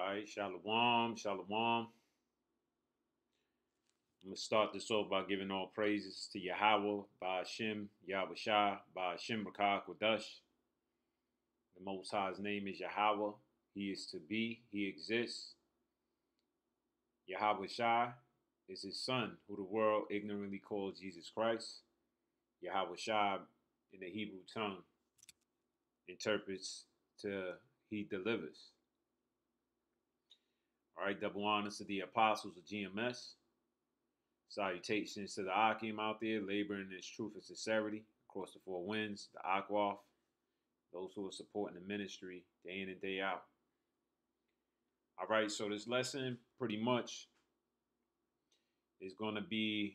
right, Shalom, Shalom. I'm going to start this off by giving all praises to Yahweh, by Hashem, Yahweh Shah, by Hashem Rakah Kodash. The Most High's name is Yahweh. He is to be, He exists. Yahweh Shah is His son, who the world ignorantly calls Jesus Christ. Yahweh Shah, in the Hebrew tongue, interprets to He delivers. All right, double honors to the apostles of GMS. Salutations to the Akim out there, laboring in truth and sincerity across the four winds, the Akwaf, those who are supporting the ministry day in and day out. All right, so this lesson pretty much is going to be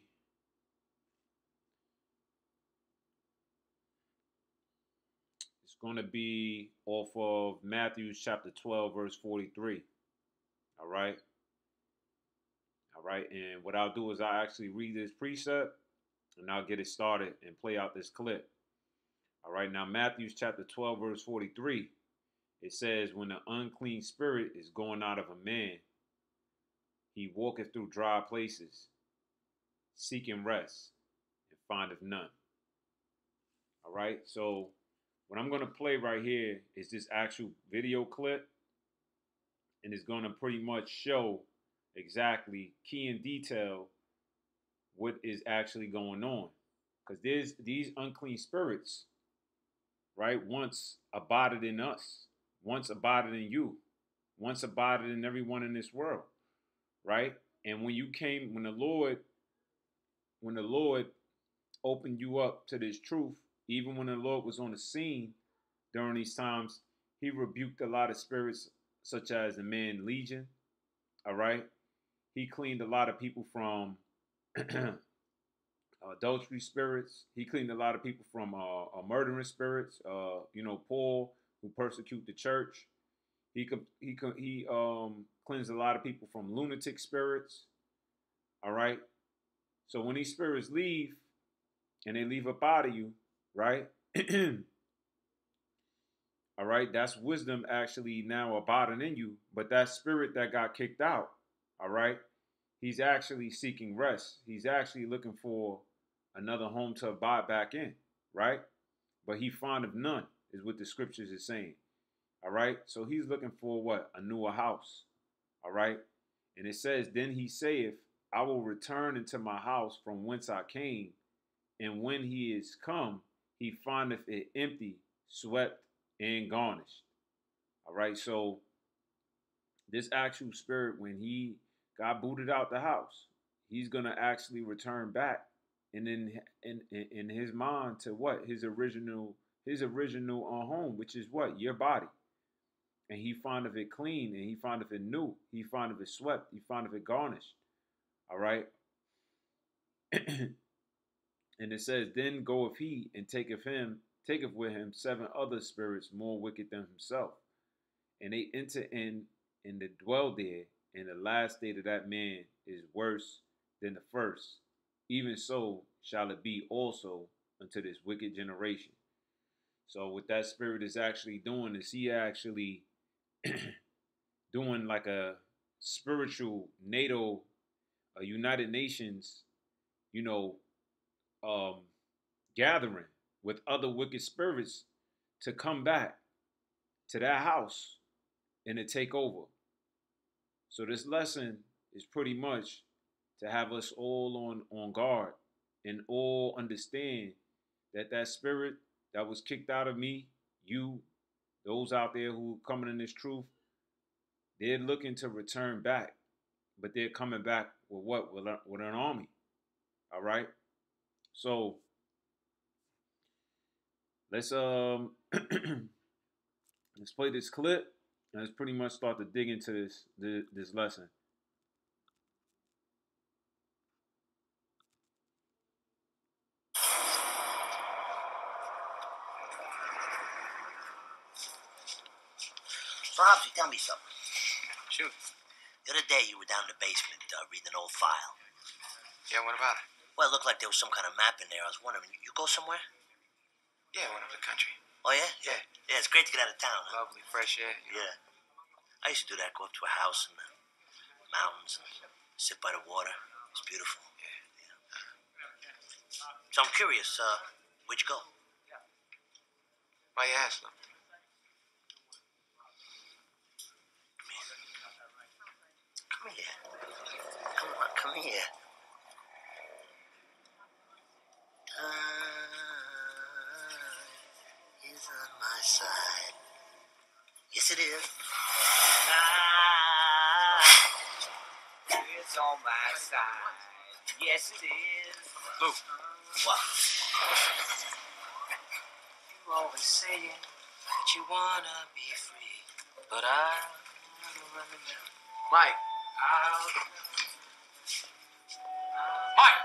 off of Matthew chapter 12, verse 43. All right. All right, and what I'll do is I'll actually read this precept and I'll get it started and play out this clip. All right, now Matthew chapter 12, verse 43, it says, when the unclean spirit is going out of a man, he walketh through dry places, seeking rest, and findeth none. All right, so what I'm going to play right here is this actual video clip, and it's going to pretty much show exactly, key in detail, what is actually going on. Because there's these unclean spirits, right, once abided in us, once abided in you, once abided in everyone in this world, right? And when the Lord opened you up to this truth, even when the Lord was on the scene during these times, He rebuked a lot of spirits, such as the man Legion, all right? He cleaned a lot of people from adultery spirits. He cleaned a lot of people from murdering spirits. Paul, who persecute the church. He cleansed a lot of people from lunatic spirits. All right. So when these spirits leave, and they leave up out of you, right? All right. That's wisdom actually now abiding in you. But that spirit that got kicked out, all right, he's actually seeking rest. He's actually looking for another home to abide back in, right? But he findeth none, is what the scriptures is saying, all right? So he's looking for what? A newer house, all right? And it says, then he saith, I will return into my house from whence I came. And when he is come, he findeth it empty, swept, and garnished, all right? So this actual spirit, when he got booted out the house, he's gonna actually return back, and in his mind to what? His original home, which is what? Your body. And he findeth it clean, and he findeth it new, he findeth it swept, he findeth it garnished. All right. And it says, then goeth he and taketh with him 7 other spirits more wicked than himself, and they enter in and they dwell there. And the last state of that man is worse than the first. Even so shall it be also unto this wicked generation. So what that spirit is actually doing is he actually doing like a spiritual NATO, a United Nations, gathering with other wicked spirits to come back to that house and to take over. So this lesson is pretty much to have us all on guard and all understand that spirit that was kicked out of me, you, those out there who are coming in this truth, they're looking to return back, but they're coming back with what? With an army. All right. So let's let's play this clip. And let's pretty much start to dig into this lesson. So, Hobbsy, tell me something. Shoot. The other day you were down in the basement reading an old file. Yeah, what about it? Well, it looked like there was some kind of map in there. I was wondering, you go somewhere? Yeah, I went up the country. Oh, yeah? Yeah. Yeah, it's great to get out of town, huh? Lovely, fresh air. Yeah. I used to do that, go up to a house in the mountains and sit by the water. It's beautiful. Yeah. So I'm curious, where'd you go? Why you asking? Come here. Come on, come here. Time is on my side. Yes, it is. Time is on my side. Yes, it is. Luke. What? You always saying that you wanna be free, but I wanna run around. Mike. Mike.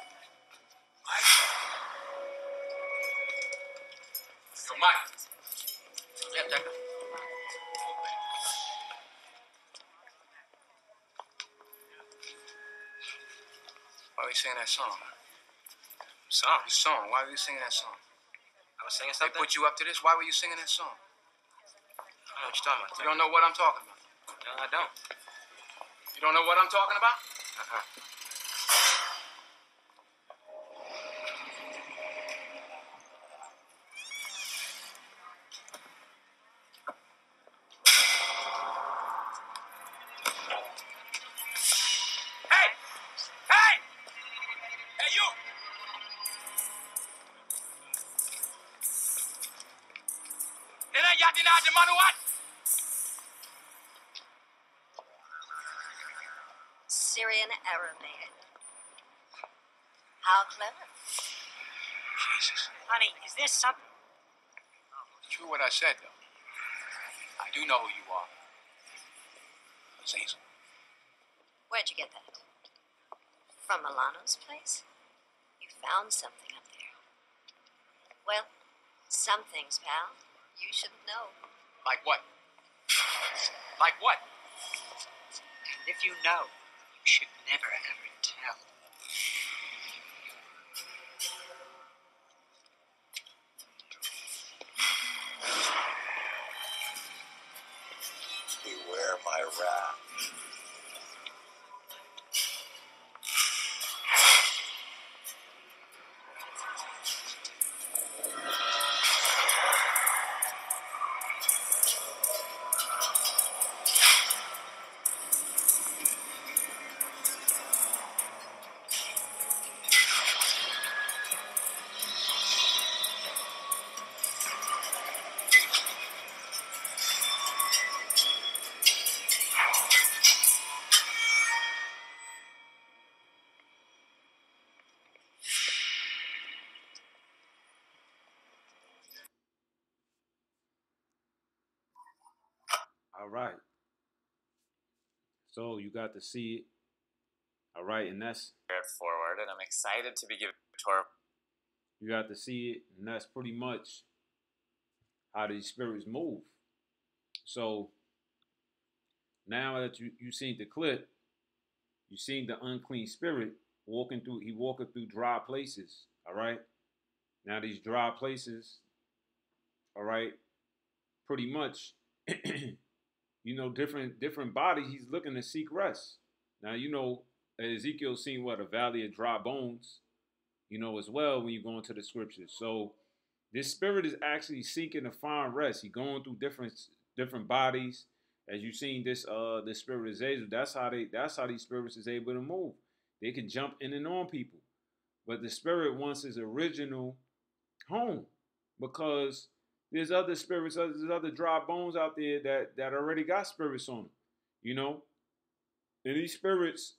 Yo, Mike. Yeah, Decker. Why were you singing that song? Song? The song. Why were you singing that song? I was singing They something? put you up to this? Why were you singing that song? I don't know what you're talking about. You don't know what I'm talking about? No, I don't. You don't know what I'm talking about? Uh-huh. Hey! Hey! Hey, you! Nena yati na de manuat. Syrian Aramaic. How clever. Jesus. Honey, is there something? True what I said, though. I do know who you are. It's Hazel. Where'd you get that? From Milano's place? You found something up there. Well, some things, pal, you shouldn't know. Like what? Like what? And if you know, you should never, ever tell. Beware my wrath. All right. So you got to see it. All right, and that's forward, and I'm excited to be giving a tour. you got to see it, and that's pretty much how these spirits move. So now that you seen the clip, you seen the unclean spirit walking through dry places. All right. Now these dry places, all right, pretty much, different bodies. He's looking to seek rest. Now Ezekiel seen what, a valley of dry bones, as well when you go into the scriptures. So this spirit is actually seeking to find rest. He's going through different bodies. As you seen this spirit is able. That's how these spirits is able to move. They can jump in and on people. But the spirit wants his original home, because there's other spirits, there's other dry bones out there that already got spirits on them, and these spirits,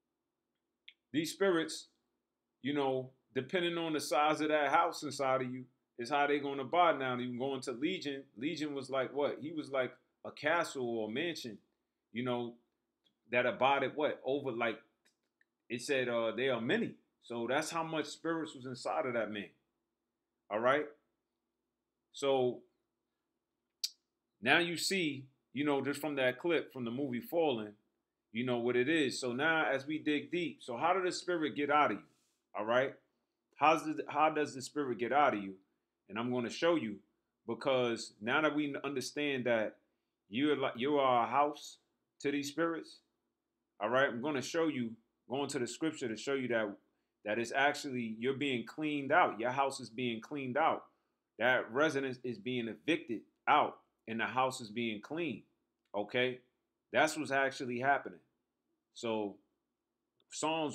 depending on the size of that house inside of you, is how they're going to abide. Now, you can go into Legion. Legion was like what? He was like a castle or a mansion, that abided what? Over, like, it said there are many. So that's how much spirits was inside of that man. All right? So now you see, just from that clip from the movie Fallen, what it is. So now as we dig deep, so how did the spirit get out of you? All right? How does the spirit get out of you? And I'm going to show you, because now that we understand that, you are a house to these spirits. All right, I'm going to show you, going to the scripture to show you that it's actually you're being cleaned out. Your house is being cleaned out. That residence is being evicted out, and the house is being cleaned. Okay, that's what's actually happening. So Psalms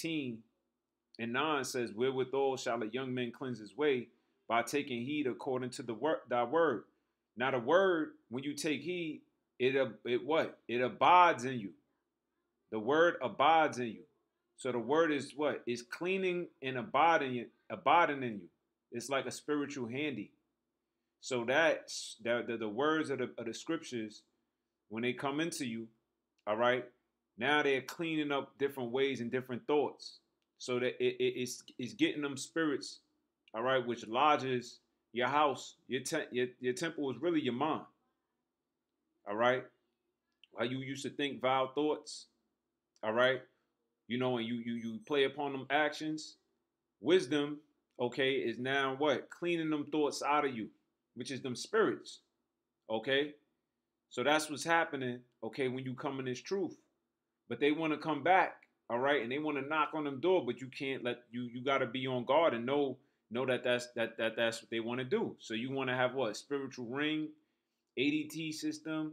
119:9 says, "Wherewithal shall a young man cleanse his way? By taking heed according to thy word." Now the word, when you take heed, it what? It abides in you. The word abides in you. So the word is what? Is cleaning and abiding in you. It's like a spiritual handy. So that's the words of the scriptures, when they come into you, all right, now they're cleaning up different ways and different thoughts. So that it's getting them spirits, all right, which lodges your house. Your temple is really your mind. All right. How you used to think vile thoughts, all right, and you play upon them actions. Wisdom, okay, is now what? Cleaning them thoughts out of you, which is them spirits. Okay. So that's what's happening, okay, when you come in this truth. But they want to come back, all right, and they want to knock on them door, but you can't let you got to be on guard and know that that's what they want to do. So you want to have what? Spiritual ring, ADT system,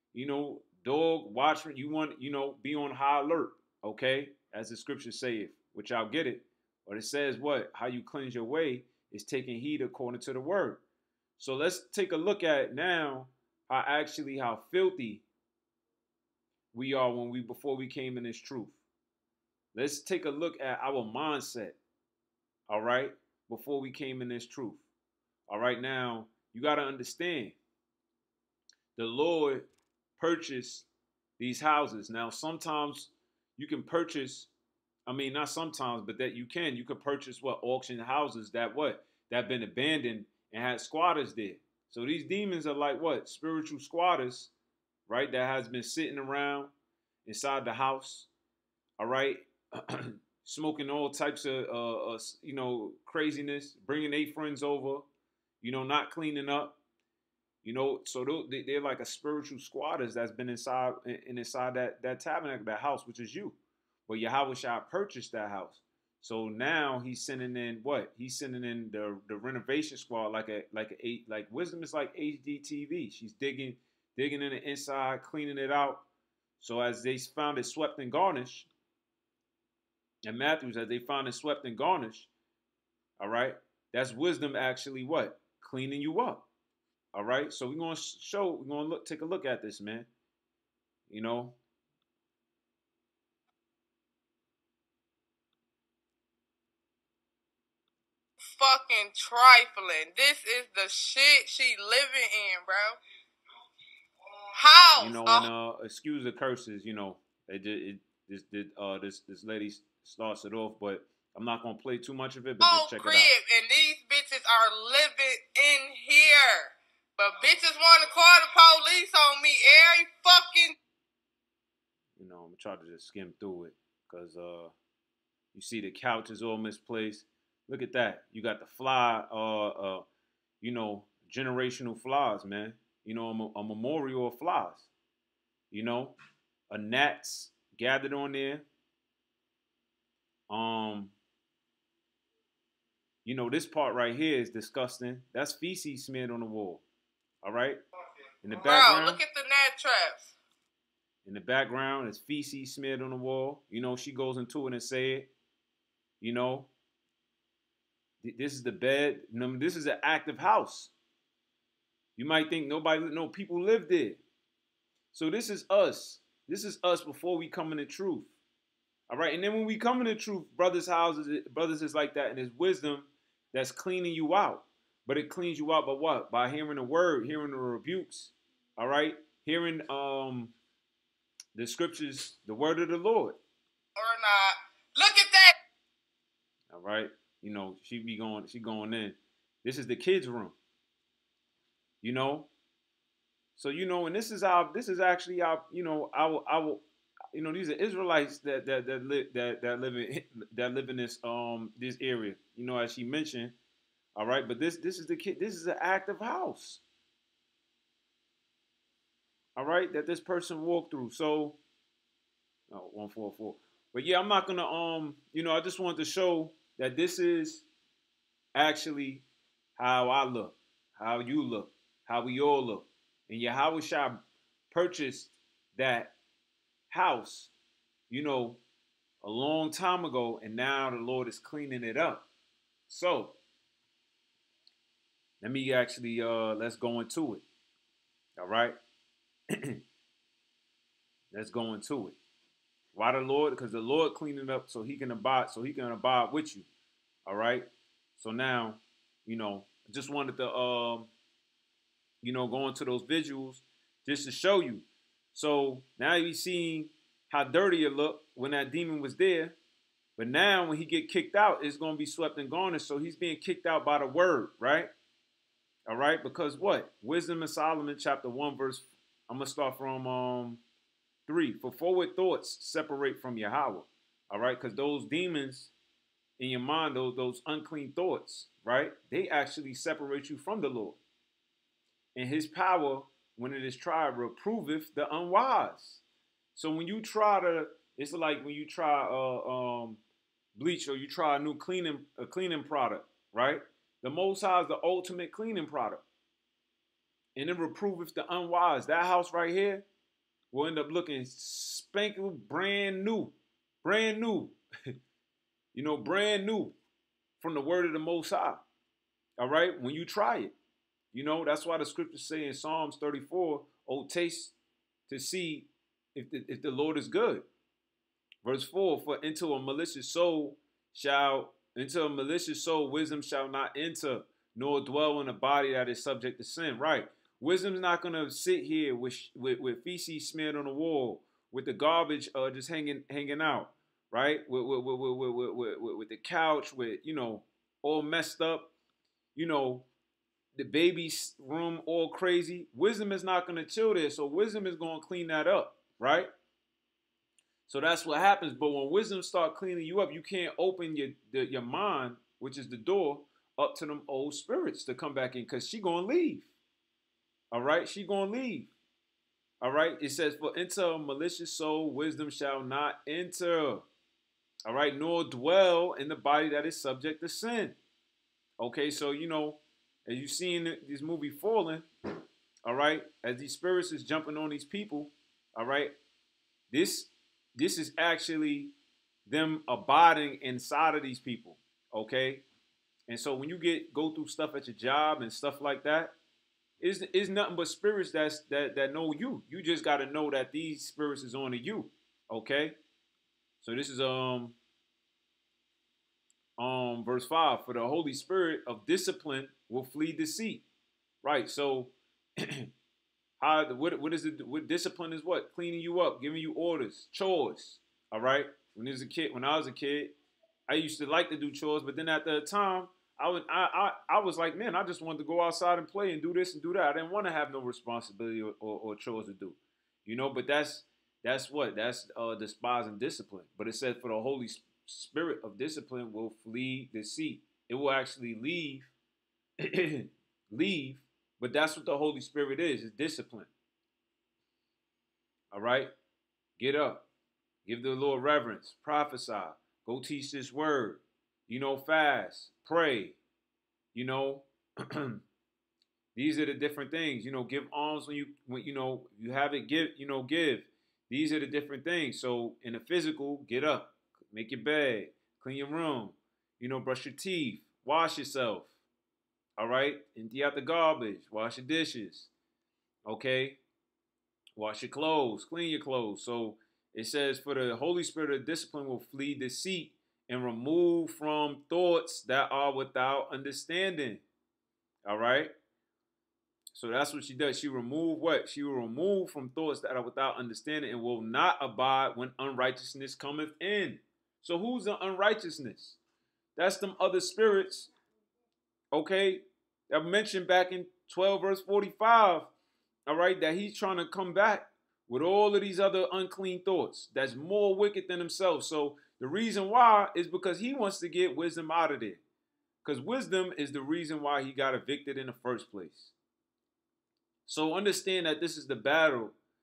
dog watchman. You want, be on high alert, okay, as the scriptures say, which I'll get it. But it says what? How you cleanse your way is taking heed according to the word. So let's take a look at it now, how filthy we are before we came in this truth. Let's take a look at our mindset, all right, before we came in this truth. All right, now you got to understand, the Lord purchased these houses. Now, sometimes you can purchase, not sometimes, but that you could purchase auction houses that been abandoned and had squatters there. So these demons are like spiritual squatters, right? That has been sitting around inside the house, all right, smoking all types of craziness, bringing their friends over, not cleaning up, so they're like a spiritual squatters that's been inside that tabernacle, that house, which is you. But Yahweh Shai purchased that house. So now he's sending in what? He's sending in the renovation squad, like wisdom is like HDTV. She's digging in the inside, cleaning it out. So as they found it swept and garnished, and Matthews, as they found it swept and garnished, all right, that's wisdom actually what? Cleaning you up. All right, so we're gonna take a look at this, man. Fucking trifling. This is the shit she living in, bro. House. And excuse the curses. This lady starts it off, but I'm not gonna play too much of it. But just check it out. And these bitches are living in here. But bitches want to call the police on me every fucking. I'm gonna try to just skim through it, because you see the couch is all misplaced. Look at that. You got the fly, generational flies, man. A memorial of flies. A gnats gathered on there. This part right here is disgusting. That's feces smeared on the wall. All right. In the background, bro, look at the gnat traps. In the background, is feces smeared on the wall. She goes into it and say it. This is the bed. This is an active house. You might think people live there. So this is us. This is us before we come in the truth. All right. And then when we come in the truth, brothers is like that. And it's wisdom that's cleaning you out. But it cleans you out by what? By hearing the word, hearing the rebukes. All right. Hearing the scriptures, the word of the Lord. Or not. Look at that. All right. She going in. This is the kids' room. So and this is actually our, these are Israelites that live in this area, as she mentioned. All right, but this is the kid. This is an active house. all right, that this person walked through. So, 144. But yeah, I'm not gonna I just wanted to show that this is actually how I look, how you look, how we all look. And Yahweh Shai purchased that house, a long time ago, and now the Lord is cleaning it up. So let me actually let's go into it. All right. Let's go into it. Why the Lord? Because the Lord cleaned it up so he can abide with you. All right. So now, I just wanted to go into those visuals just to show you. So now you seen how dirty it looked when that demon was there. But now when he get kicked out, it's going to be swept and garnished. So he's being kicked out by the word, right? All right. Because what? Wisdom of Solomon, chapter 1, verse, I'm going to start from 3. For forward thoughts separate from Yahweh. All right. Because those demons in your mind, those unclean thoughts, right? They actually separate you from the Lord. And his power, when it is tried, reproveth the unwise. So when you try it's like when you try bleach, or you try a new cleaning product, right? The Most High is the ultimate cleaning product. And it reproveth the unwise. That house right here will end up looking spanking brand new. Brand new. Brand new from the word of the Most High. All right? When you try it. That's why the scriptures say in Psalms 34, oh, taste to see if the Lord is good. Verse 4, for into a malicious soul wisdom shall not enter, nor dwell in a body that is subject to sin. Right. Wisdom's not going to sit here with feces smeared on the wall, with the garbage just hanging out, right? With the couch, all messed up, the baby's room all crazy. Wisdom is not going to chill there, so wisdom is going to clean that up, right? So that's what happens. But when wisdom start cleaning you up, you can't open your mind, which is the door, up to them old spirits to come back in, because she going to leave. All right? She going to leave. All right? It says, for into a malicious soul, wisdom shall not enter. All right? Nor dwell in the body that is subject to sin. Okay, so, as you see in this movie Fallen, all right, as these spirits is jumping on these people, all right, this is actually them abiding inside of these people, okay? And so when you go through stuff at your job and stuff like that, it's nothing but spirits that know you. You just got to know that these spirits is on to you, okay? So this is verse 5, for the Holy Spirit of discipline will flee deceit. Right. So what is it? What discipline is what? Cleaning you up, giving you orders, chores. All right. When I was a kid, I used to like to do chores, but then at the time, I was like, man, I just wanted to go outside and play and do this and do that. I didn't want to have no responsibility or chores to do. But that's despising discipline. But it said for the Holy Spirit of discipline will flee deceit. It will actually leave, but that's what the Holy Spirit is discipline. All right? Get up. Give the Lord reverence. Prophesy. Go teach this word. Fast. Pray. These are the different things. Give alms when you have it, give. These are the different things. So in the physical, get up. Make your bed, clean your room, brush your teeth, wash yourself, all right? Empty out the garbage, wash your dishes, okay? Wash your clothes, clean your clothes. So it says, for the Holy Spirit of discipline will flee deceit and remove from thoughts that are without understanding, all right? So that's what she does. She remove what? She will remove from thoughts that are without understanding and will not abide when unrighteousness cometh in. So who's the unrighteousness? That's them other spirits, okay, that mentioned back in 12 verse 45, all right, that he's trying to come back with all of these other unclean thoughts that's more wicked than himself. So the reason why is because he wants to get wisdom out of there, because wisdom is the reason why he got evicted in the first place. So understand that this is the battle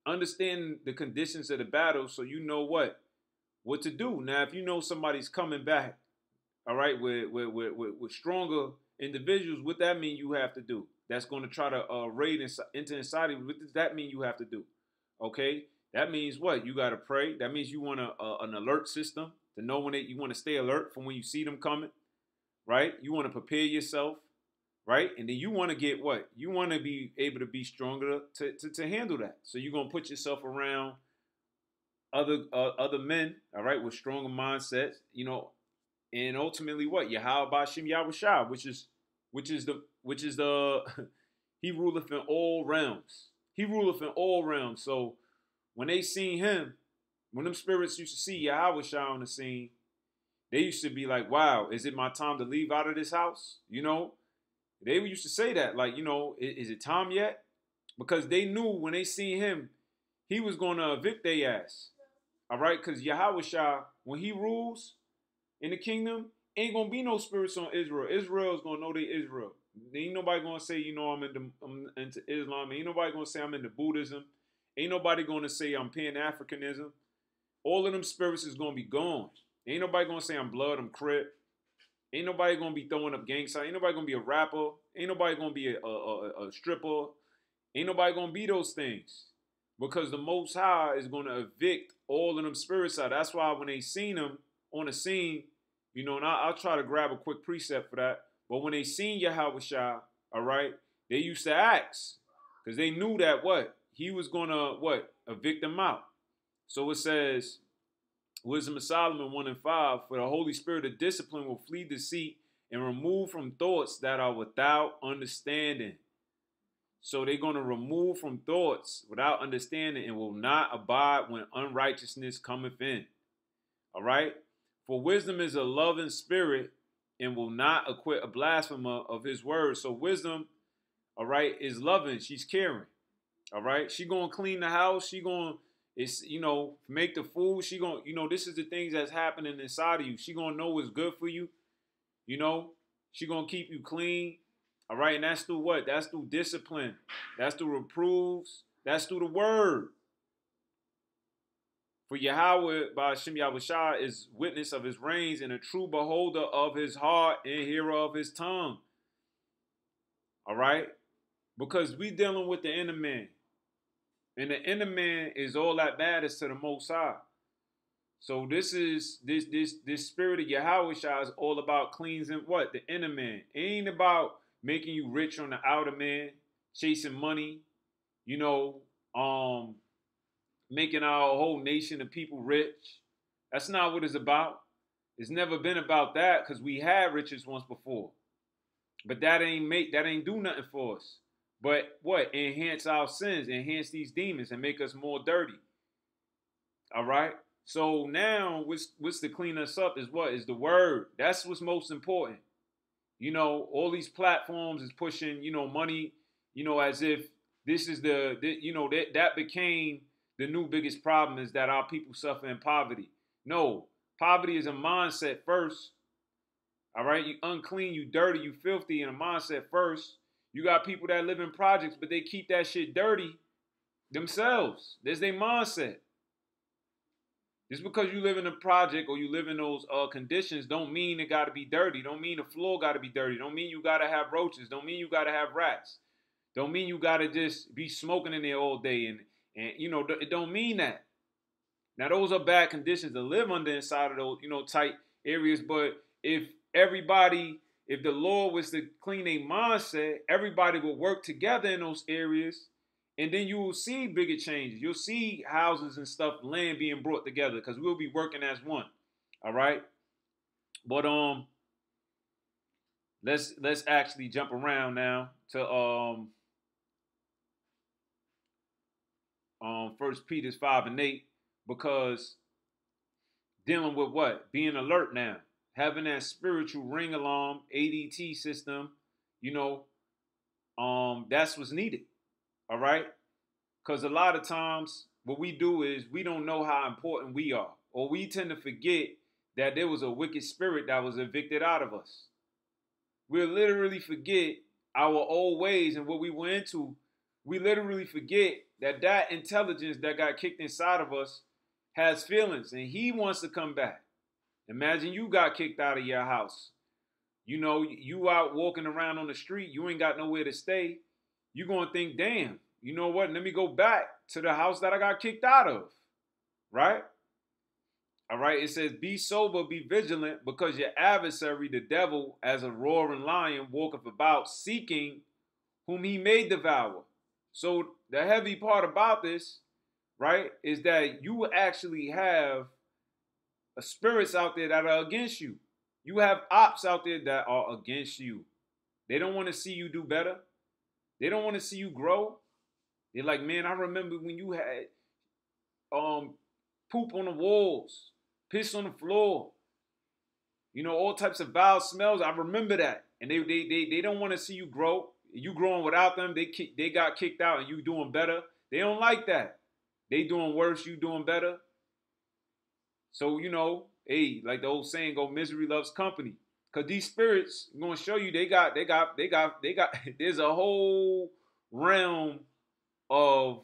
understand the conditions of the battle so you know what to do. Now, if you know somebody's coming back, all right, with stronger individuals, what that mean you have to do? That's going to try to raid into inside of you. What does that mean you have to do? Okay, that means what? You got to pray. That means you want an alert system to know when you want to stay alert from when you see them coming, right? You want to prepare yourself, right? And then you want to get what? You want to be able to be stronger to handle that. So you're going to put yourself around other men, all right, with stronger mindsets, you know, and ultimately what? Yahweh Bashim Yahushua, which is the he ruleth in all realms. He ruleth in all realms. So when they seen him, when them spirits used to see Yahweh on the scene, they used to be like, wow, is it my time to leave out of this house? You know, they used to say that, like, you know, is it time yet? Because they knew when they seen him, he was going to evict their ass. All right, because Yahweh, when he rules in the kingdom, ain't going to be no spirits on Israel. Israel is going to know they Israel. Ain't nobody going to say, you know, I'm into Islam. Ain't nobody going to say I'm into Buddhism. Ain't nobody going to say I'm Pan-Africanism. All of them spirits is going to be gone. Ain't nobody going to say I'm blood, I'm Crip. Ain't nobody going to be throwing up gang signs. Ain't nobody going to be a rapper. Ain't nobody going to be a stripper. Ain't nobody going to be those things. Because the Most High is going to evict all of them spirits out. That's why when they seen him on the scene, you know, and I'll try to grab a quick precept for that. But when they seen Yahweh Shah, all right, they used to ask. Because they knew that what? He was going to, evict them out. So it says, Wisdom of Solomon 1:5, for the Holy Spirit of discipline will flee deceit and remove from thoughts that are without understanding. So they're going to remove from thoughts without understanding and will not abide when unrighteousness cometh in. All right? For wisdom is a loving spirit and will not acquit a blasphemer of his word. So wisdom, all right, is loving. She's caring. All right? She going to clean the house. She going to, make the food. She going to, this is the things that's happening inside of you. She going to know what's good for you. She going to keep you clean. All right, and that's through what? That's through discipline. That's through reproofs. That's through the word. For Yahweh, by Hashem Yahushua, is witness of his reigns and a true beholder of his heart and hearer of his tongue. All right? Because we dealing with the inner man. And the inner man is all that matters to the Most High. So this spirit of Yahweh is all about cleansing what? The inner man. It ain't about making you rich on the outer man, chasing money, making our whole nation of people rich. That's not what it's about. It's never been about that because we had riches once before. But that ain't do nothing for us. But what? Enhance our sins, enhance these demons and make us more dirty. All right? So now what's to clean us up is what? Is the word. That's what's most important. All these platforms is pushing, money, as if this is that became the new biggest problem is that our people suffer in poverty. No, poverty is a mindset first. All right. You unclean, you dirty, you filthy in a mindset first. You got people that live in projects, but they keep that shit dirty themselves. There's their mindset. Just because you live in a project or you live in those conditions don't mean it got to be dirty. Don't mean the floor got to be dirty. Don't mean you got to have roaches. Don't mean you got to have rats. Don't mean you got to just be smoking in there all day. And it don't mean that. Now, those are bad conditions to live under inside of those, tight areas. But if the Lord was to clean their mindset, everybody will work together in those areas. And then you will see bigger changes. You'll see houses and stuff, land being brought together because we'll be working as one. All right. But let's actually jump around now to 1 Peter 5:8 because dealing with what? Being alert now, having that spiritual ring alarm ADT system. That's what's needed. All right? Because a lot of times what we do is we don't know how important we are. Or we tend to forget that there was a wicked spirit that was evicted out of us. We'll literally forget our old ways and what we went into. We literally forget that intelligence that got kicked inside of us has feelings, and he wants to come back. Imagine you got kicked out of your house. You know, you out walking around on the street, you ain't got nowhere to stay. You're going to think, damn, you know what? Let me go back to the house that I got kicked out of, right? All right, it says, be sober, be vigilant, because your adversary, the devil, as a roaring lion, walketh about, seeking whom he may devour. So the heavy part about this, right, is that you actually have spirits out there that are against you. You have ops out there that are against you. They don't want to see you do better. They don't want to see you grow. They're like, man, I remember when you had poop on the walls, piss on the floor, you know, all types of foul smells. I remember that. And they don't want to see you grow. You growing without them. They got kicked out and you doing better. They don't like that. They doing worse, you doing better. So, you know, hey, like the old saying go, misery loves company. Because these spirits are going to show you they got, there's a whole realm of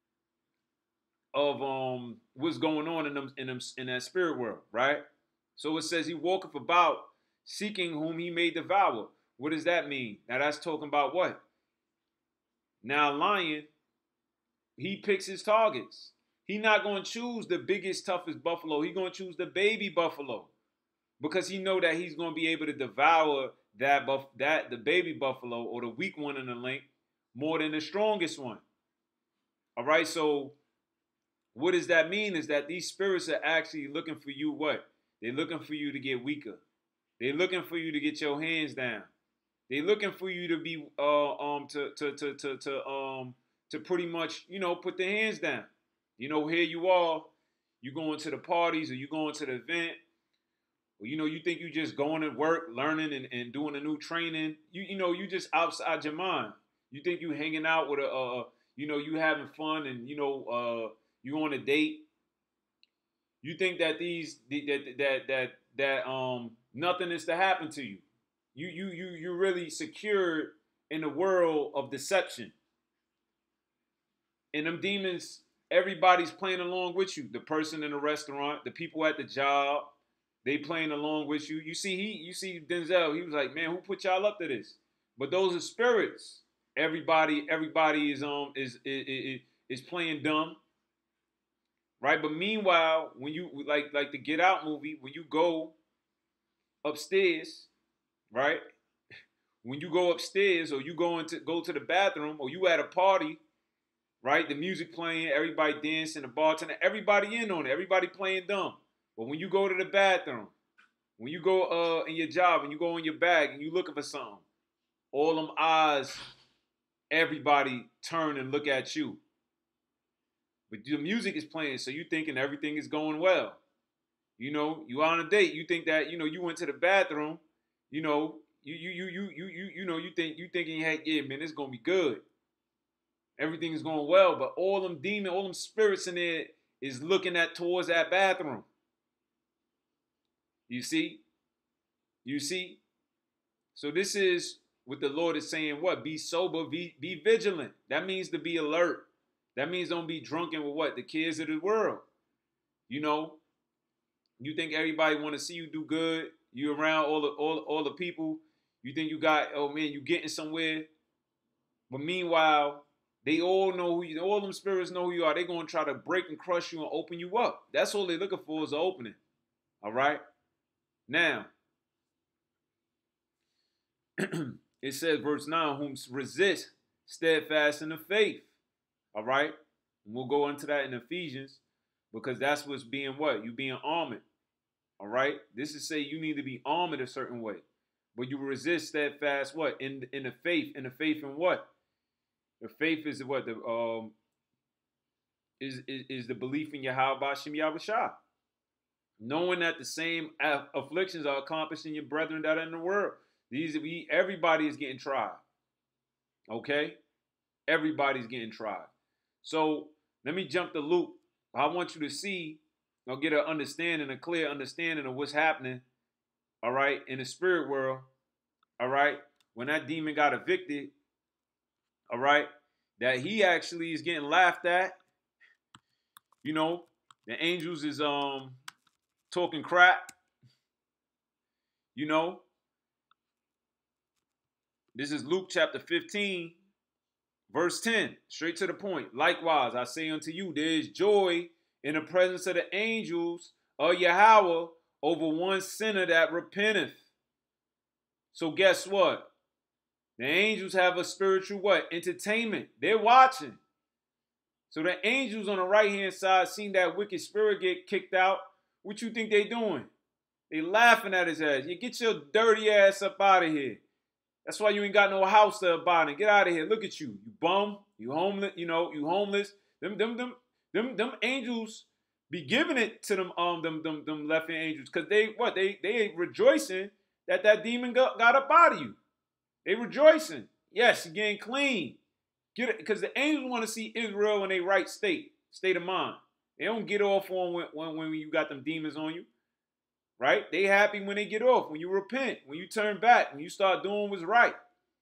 what's going on in that spirit world, right? So it says he walketh about seeking whom he may devour. What does that mean? Now that's talking about what? Now a lion, he picks his targets. He's not going to choose the biggest, toughest buffalo. He's going to choose the baby buffalo because he know that he's going to be able to devour the baby buffalo or the weak one in the link more than the strongest one. All right, so what does that mean is that these spirits are actually looking for you what? They're looking for you to get weaker. They're looking for you to get your hands down. They're looking for you to be to pretty much, you know, put their hands down. You know, here you are, you going to the parties or you going to the event, or, you know, you think you just going to work, learning and doing a new training. You know, you just outside your mind. You think you hanging out with you know, you having fun and, you know, you on a date. You think that nothing is to happen to you. You're really secured in the world of deception. And them demons, everybody's playing along with you. The person in the restaurant, the people at the job, they playing along with you. You see Denzel, he was like, man, who put y'all up to this? But those are spirits. Everybody is playing dumb. Right? But meanwhile, when you like the Get Out movie, when you go upstairs, right? When you go upstairs or you go to the bathroom or you at a party, right? The music playing, everybody dancing, the bartender, everybody in on it, everybody playing dumb. But when you go to the bathroom, when you go in your job and you go in your bag and you looking for something, all them eyes, everybody turn and look at you. But the music is playing, so you thinking everything is going well. You know, you on a date, you think that, you know, you went to the bathroom, you know, you thinking, hey, yeah, man, it's gonna be good. Everything is going well, but all them demons, all them spirits in there is looking towards that bathroom. You see? You see? So this is what the Lord is saying, what? Be sober, be vigilant. That means to be alert. That means don't be drunken with what? The kids of the world. You know, you think everybody want to see you do good. You around all the people. You think you got, oh man, you getting somewhere. But meanwhile, they all know who you, all them spirits know who you are. They're going to try to break and crush you and open you up. That's all they're looking for is an opening. All right? Now, it says, verse 9, whom resist steadfast in the faith. All right? And we'll go into that in Ephesians because that's what's being what? You being armored. All right? This is say you need to be armored a certain way. But you resist steadfast what? In the faith. In the faith in what? The faith is what? Is the belief in Yahweh Hashem Yahushua. Knowing that the same afflictions are accomplished in your brethren that are in the world. Everybody is getting tried. Okay? Everybody's getting tried. So let me jump the loop. I want you to see, or get a clear understanding of what's happening, all right, in the spirit world, all right? When that demon got evicted, all right, that he actually is getting laughed at. You know, the angels is talking crap. You know, this is Luke chapter 15, verse 10, straight to the point. Likewise, I say unto you, there is joy in the presence of the angels of Yahweh over one sinner that repenteth. So guess what? The angels have a spiritual what? Entertainment. They're watching. So the angels on the right-hand side seeing that wicked spirit get kicked out. What you think they doing? They laughing at his ass. You get your dirty ass up out of here. That's why you ain't got no house to abide in. Get out of here. Look at you. You bum. You homeless. You know, you homeless. Them angels be giving it to them left-hand angels. Because they ain't rejoicing that demon got up out of you. They rejoicing. Yes, you're getting clean. Get it, because the angels want to see Israel in a right state of mind. They don't get off on when you got them demons on you. Right? They happy when they get off, when you repent, when you turn back, when you start doing what's right.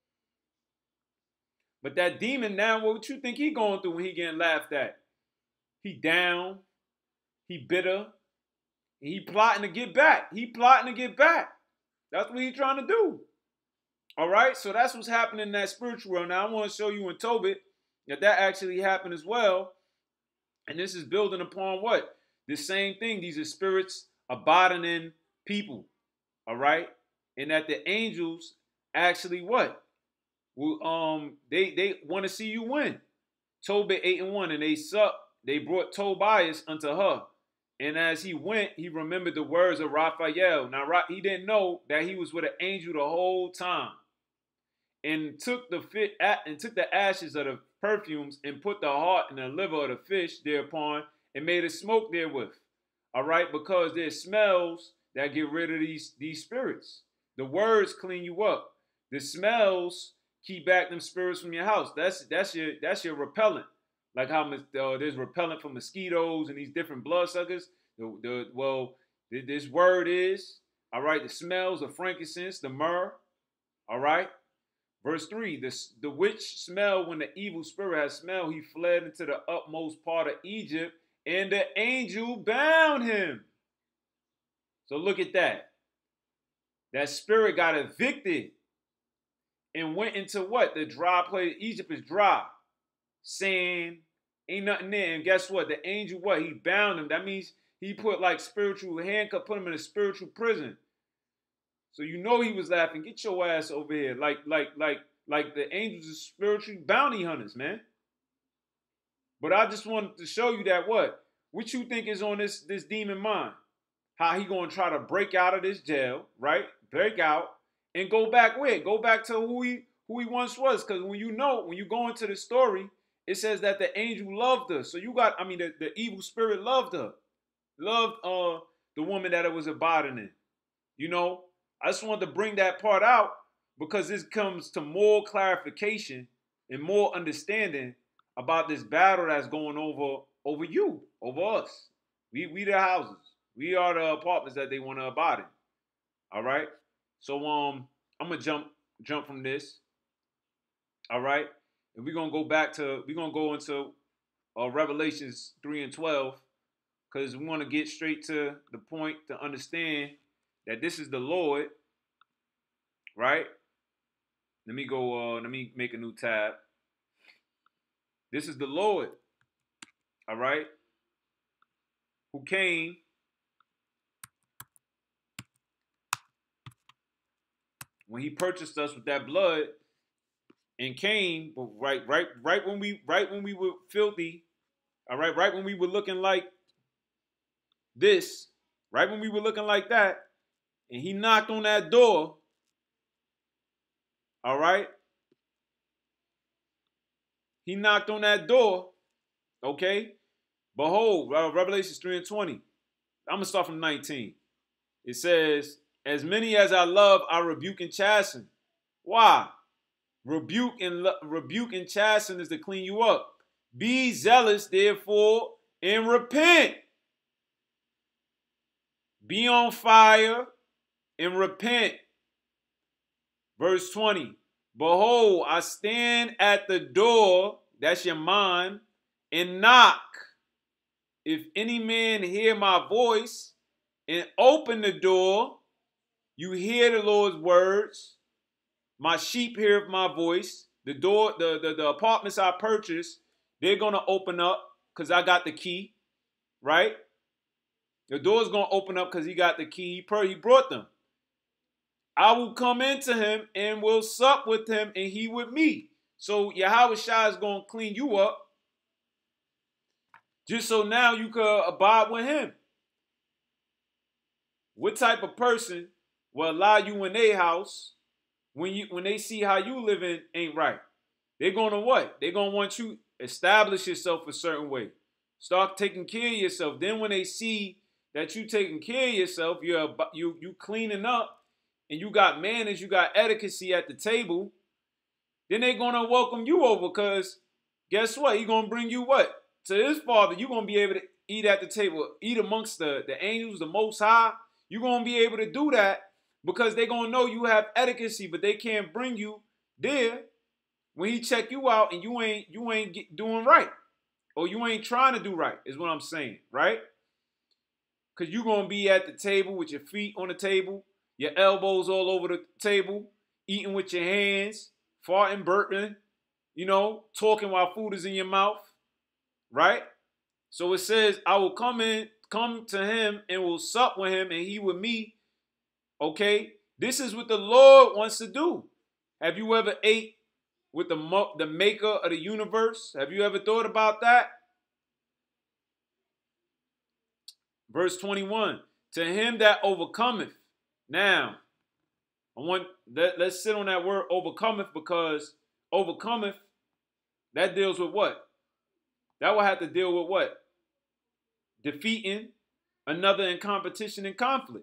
But that demon now, what you think he going through when he getting laughed at? He down, he bitter, and he plotting to get back. He plotting to get back. That's what he trying to do. All right? So that's what's happening in that spiritual world. Now I want to show you in Tobit that actually happened as well. And this is building upon what? The same thing. These are spirits abiding in people, all right, and that the angels actually what? Well, they want to see you win. Tobit 8:1, and they brought Tobias unto her, and as he went, he remembered the words of Raphael. Now he didn't know that he was with an angel the whole time, and took the ashes of the perfumes and put the heart and the liver of the fish thereupon, and made a smoke therewith. All right, because there's smells that get rid of these spirits. The words clean you up. The smells keep back them spirits from your house. That's your repellent. Like how there's repellent for mosquitoes and these different bloodsuckers. This word is, all right, the smells of frankincense, the myrrh. All right. Verse 3, the witch smelled when the evil spirit had smelled, he fled into the utmost part of Egypt, and the angel bound him. So look at that. That spirit got evicted and went into what? The dry place. Egypt is dry. Sand. Ain't nothing there. And guess what? The angel, what? He bound him. That means he put like spiritual handcuff, put him in a spiritual prison. So you know he was laughing. Get your ass over here. Like the angels are spiritual bounty hunters, man. But I just wanted to show you that what you think is on this demon mind. How he going to try to break out of this jail, right? Break out and go back where? Go back to who he once was. Because when you go into the story, it says that the angel loved her. So the evil spirit loved her. Loved the woman that it was abiding in. You know, I just wanted to bring that part out because this comes to more clarification and more understanding about this battle that's going over you, over us. We the houses. We are the apartments that they want to abide in. All right. So I'm gonna jump from this. All right, and we're gonna go into Revelations 3 and 12 because we want to get straight to the point to understand that this is the Lord. Right. Let me go. Let me make a new tab. This is the Lord. All right. Who came when he purchased us with that blood and came, but right when we were filthy, all right, right when we were looking like this, right when we were looking like that, and he knocked on that door, all right, he knocked on that door, okay, behold, Revelations 3 and 20, I'm going to start from 19, it says, as many as I love, I rebuke and chasten. Why? Rebuke and chasten is to clean you up. Be zealous, therefore, and repent. Be on fire and repent. Verse 20. Behold, I stand at the door. that's your mind, and knock. If any man hear my voice and open the door, you hear the Lord's words. My sheep hear my voice. The door, the apartments I purchased, they're gonna open up because I got the key, right? The door's gonna open up because he got the key. He brought them. I will come into him and will sup with him and he with me. So Yahweh Shai is gonna clean you up, just so now you could abide with him. What type of person will allow you in their house when they see how you living ain't right? They're gonna what? They're gonna want you establish yourself a certain way. Start taking care of yourself. Then when they see that you taking care of yourself, you cleaning up, and you got manners, you got etiquette at the table, then they're gonna welcome you over, because guess what? He's gonna bring you what? To his father. You're gonna be able to eat at the table, eat amongst the angels, the Most High. You're gonna be able to do that because they're gonna know you have etiquette, but they can't bring you there when he check you out and you ain't doing right, or you ain't trying to do right, is what I'm saying, right? Because you're going to be at the table with your feet on the table, your elbows all over the table, eating with your hands, farting, burping, talking while food is in your mouth, right? So it says, I will come to him and will sup with him and he with me. Okay? This is what the Lord wants to do. Have you ever ate with the maker of the universe? Have you ever thought about that? Verse 21, to him that overcometh. Now, let's sit on that word overcometh, because overcometh, that deals with what? That will have to deal with what? Defeating another in competition and conflict.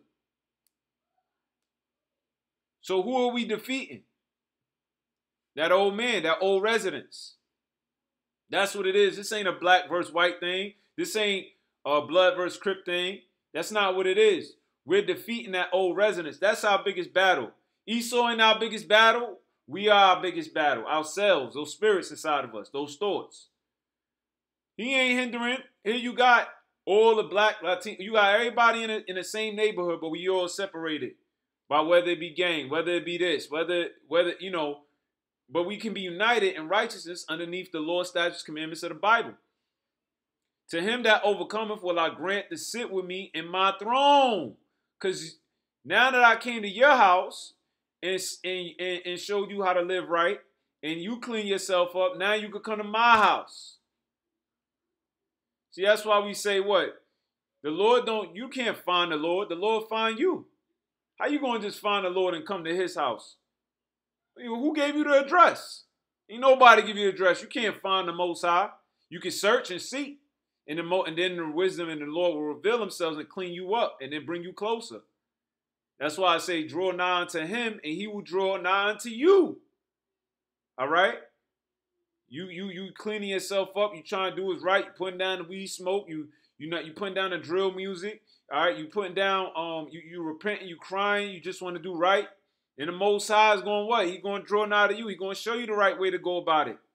So who are we defeating? That old man, that old residence. That's what it is. This ain't a black versus white thing. This ain't a blood versus crip thing. That's not what it is. We're defeating that old residence. That's our biggest battle. Esau ain't our biggest battle. We are our biggest battle. Ourselves, those spirits inside of us, those thoughts. He ain't hindering. Here you got all the black Latino. You got everybody in the same neighborhood, but we all separated by whether it be gang, whether it be this, whether but we can be united in righteousness underneath the law, statutes, commandments of the Bible. To him that overcometh will I grant to sit with me in my throne. Because now that I came to your house and showed you how to live right, and you clean yourself up, now you can come to my house. See, that's why we say what? The Lord you can't find the Lord find you. How you going to just find the Lord and come to his house? Who gave you the address? Ain't nobody give you the address. You can't find the Most High. You can search and seek. And then the wisdom and the Lord will reveal themselves and clean you up and then bring you closer. That's why I say draw nigh unto him and he will draw nigh unto you. All right? You cleaning yourself up. You trying to do what's right. You putting down the weed smoke. You putting down the drill music. All right? You putting down, you repenting, you crying. You just want to do right. And the Most High is going what? He's going to draw nigh to you. He's going to show you the right way to go about it.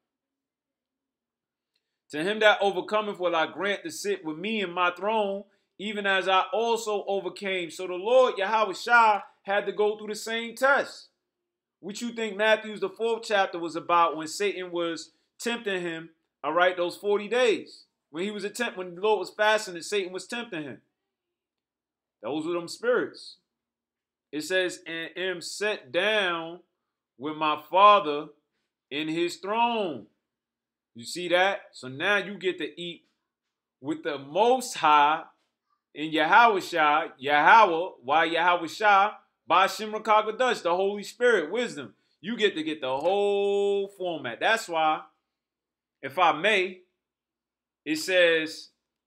To him that overcometh will I grant to sit with me in my throne, even as I also overcame. So the Lord, Yahweh Shai, had to go through the same test. What you think Matthew's the 4th chapter was about when Satan was tempting him, all right, those 40 days. When the Lord was fasting and Satan was tempting him. Those were them spirits. It says, and am set down with my Father in his throne. You see that? So now you get to eat with the Most High in Yahweh Shai, why Yahweh Shai, by Shimra Kagadash, the Holy Spirit, wisdom. You get the whole format. That's why, if I may, it says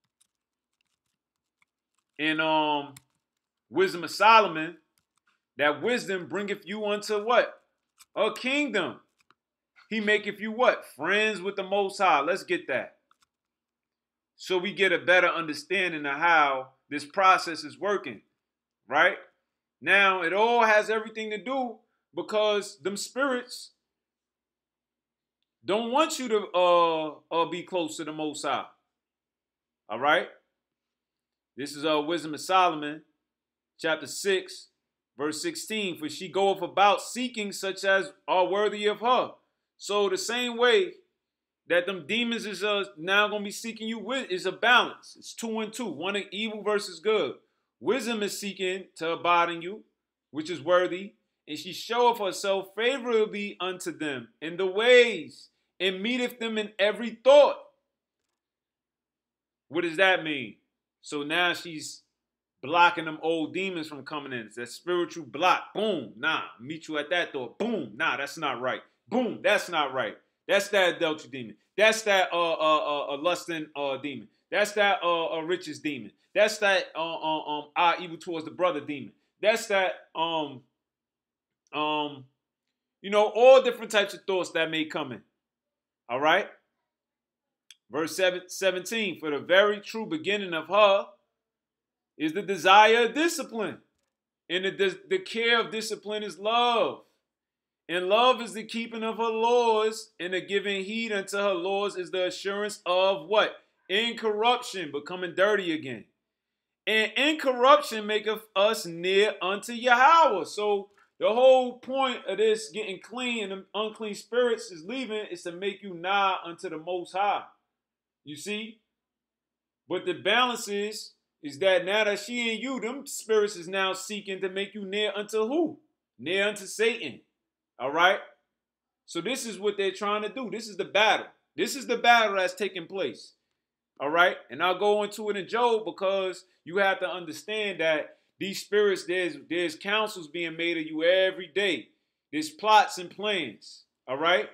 in Wisdom of Solomon, that wisdom bringeth you unto what? A kingdom. He maketh you what? Friends with the Most High. Let's get that. So we get a better understanding of how this process is working. Right? Now, it all has everything to do because them spirits, don't want you to be close to the Most High. All right? This is Wisdom of Solomon, chapter 6, verse 16. For she goeth about seeking such as are worthy of her. So the same way that them demons is now going to be seeking you with is a balance. It's 2 and 2. One of evil versus good. Wisdom is seeking to abide in you, which is worthy. And she showeth herself favorably unto them in the ways, and meeteth them in every thought. What does that mean? So now she's blocking them old demons from coming in. It's that spiritual block. Boom. Nah. Meet you at that thought. Boom. Nah, that's not right. Boom. That's not right. That's that adultery demon. That's that lusting demon. That's that riches demon. That's that evil towards the brother demon. That's that you know, all different types of thoughts that may come in. All right? Verse 17, for the very true beginning of her is the desire of discipline. And the care of discipline is love. And love is the keeping of her laws, and the giving heed unto her laws is the assurance of what? Incorruption, becoming dirty again. And incorruption maketh us near unto Yahweh. So the whole point of this getting clean and the unclean spirits is leaving is to make you nigh unto the Most High. You see? But the balance is that now that she in you, them spirits is now seeking to make you near unto who? Near unto Satan. All right? So this is what they're trying to do. This is the battle. This is the battle that's taking place. All right? And I'll go into it in Job because you have to understand that these spirits, there's counsels being made of you every day. There's plots and plans. All right?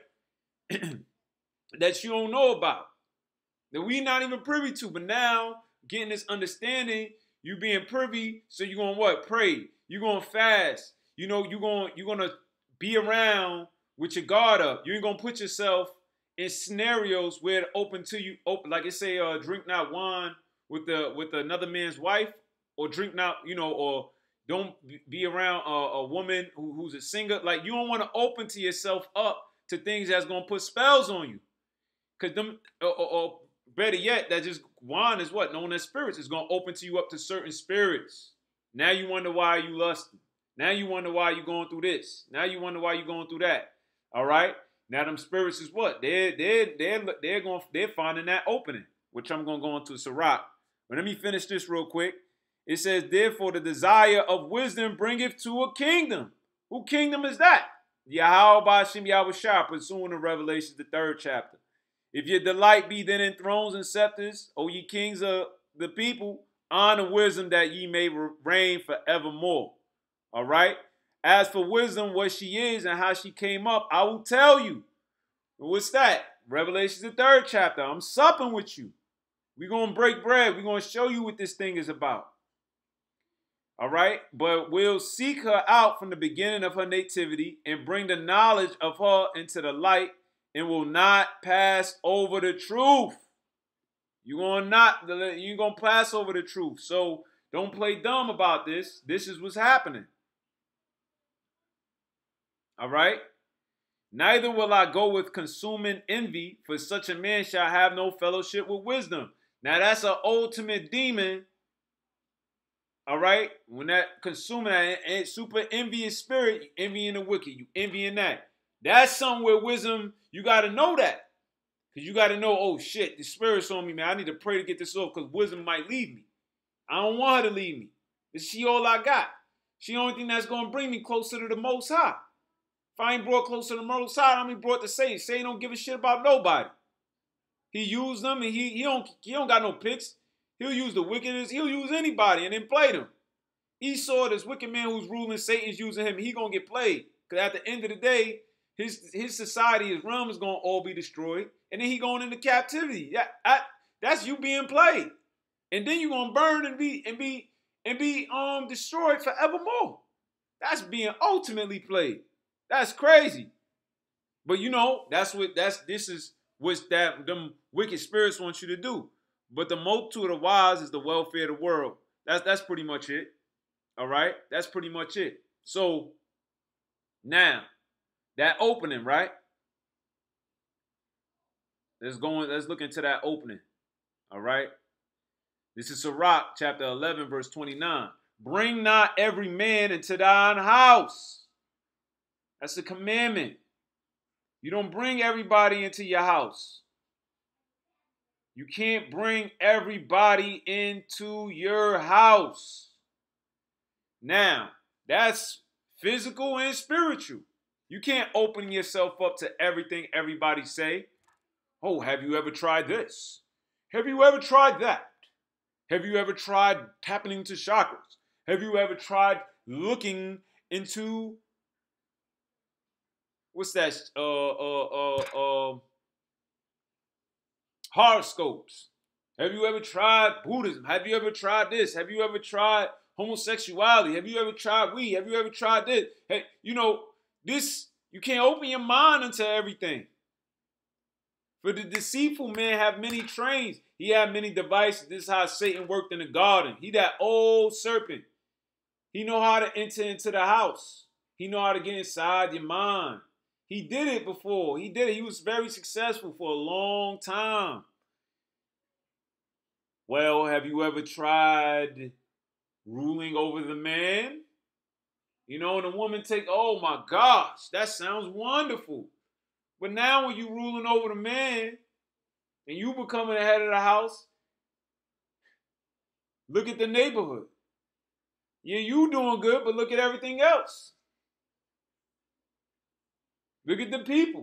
That you don't know about. That we're not even privy to. But now, getting this understanding, you being privy, so you're going to what? Pray. You're going to fast. You know, you're going to be around with your guard up. You ain't going to put yourself in scenarios where it open to you, like it say, drink not wine with another man's wife, or drink not, you know, or don't be around a woman who's a singer. Like, you don't want to open to yourself up to things that's going to put spells on you. Because them, or better yet, that just wine is what? Known as spirits. It's going to open to you up to certain spirits. Now you wonder why you lusting. Now you wonder why you're going through this. Now you wonder why you're going through that. All right? Now them spirits is what? They're finding that opening, which I'm going to go into Sirach. But let me finish this real quick. It says, therefore the desire of wisdom bringeth to a kingdom. Who kingdom is that? Yahweh Ba'ashem Yahweh Shah, pursuing the Revelations, the 3rd chapter. If your delight be then in thrones and scepters, O ye kings of the people, honor wisdom that ye may reign forevermore. All right? As for wisdom, what she is and how she came up, I will tell you. What's that? Revelations, the 3rd chapter. I'm supping with you. We're going to break bread. We're going to show you what this thing is about. All right? But we'll seek her out from the beginning of her nativity and bring the knowledge of her into the light, and will not pass over the truth. You're going to pass over the truth. So don't play dumb about this. This is what's happening. All right? Neither will I go with consuming envy, for such a man shall have no fellowship with wisdom. Now that's an ultimate demon. All right? When that consuming, that super envious spirit, you envying the wicked, you envying that. That's something where wisdom, you got to know that. Because you got to know, oh shit, the spirit's on me, man. I need to pray to get this off because wisdom might leave me. I don't want her to leave me. Is she all I got? She the only thing that's going to bring me closer to the Most High. If I ain't brought closer to the Most High, I'm brought to Satan. Satan don't give a shit about nobody. He used them and he don't got no picks. He'll use the wickedest. He'll use anybody and then play them. Esau, this wicked man who's ruling, Satan's using him. He going to get played. Because at the end of the day, his society, his realm is going to all be destroyed. And then he going into captivity. That's you being played. And then you're going to burn and be destroyed forevermore. That's being ultimately played. That's crazy. But you know, this is what them wicked spirits want you to do. But the multitude of wise is the welfare of the world. That's pretty much it. All right? That's pretty much it. So now, that opening, right? Let's look into that opening. All right. This is Sirach, chapter 11, verse 29. Bring not every man into thine house. That's a commandment. You don't bring everybody into your house. You can't bring everybody into your house. Now, that's physical and spiritual. You can't open yourself up to everything everybody say. Oh, have you ever tried this? Have you ever tried that? Have you ever tried tapping into chakras? Have you ever tried looking into what's that? Horoscopes. Have you ever tried Buddhism? Have you ever tried this? Have you ever tried homosexuality? Have you ever tried weed? Have you ever tried this? Hey, this, you can't open your mind into everything. For the deceitful man have many trains. He had many devices. This is how Satan worked in the garden. He that old serpent. He know how to enter into the house. He know how to get inside your mind. He did it before. He did it. He was very successful for a long time. Well, have you ever tried ruling over the man? And the woman oh my gosh, that sounds wonderful. But now when you're ruling over the man and you becoming the head of the house, look at the neighborhood. Yeah, you doing good, but look at everything else. Look at the people.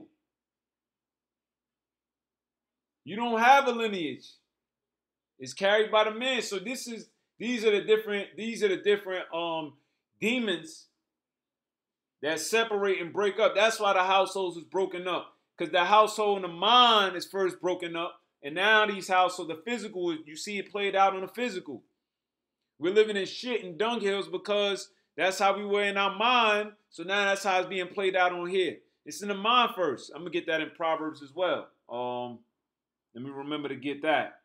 You don't have a lineage. It's carried by the man. So these are the different demons that separate and break up. That's why the households is broken up. Because the household in the mind is first broken up. And now these households, the physical, you see it played out on the physical. We're living in shit and dunghills because that's how we were in our mind. So now that's how it's being played out on here. It's in the mind first. I'm going to get that in Proverbs as well. Let me remember to get that.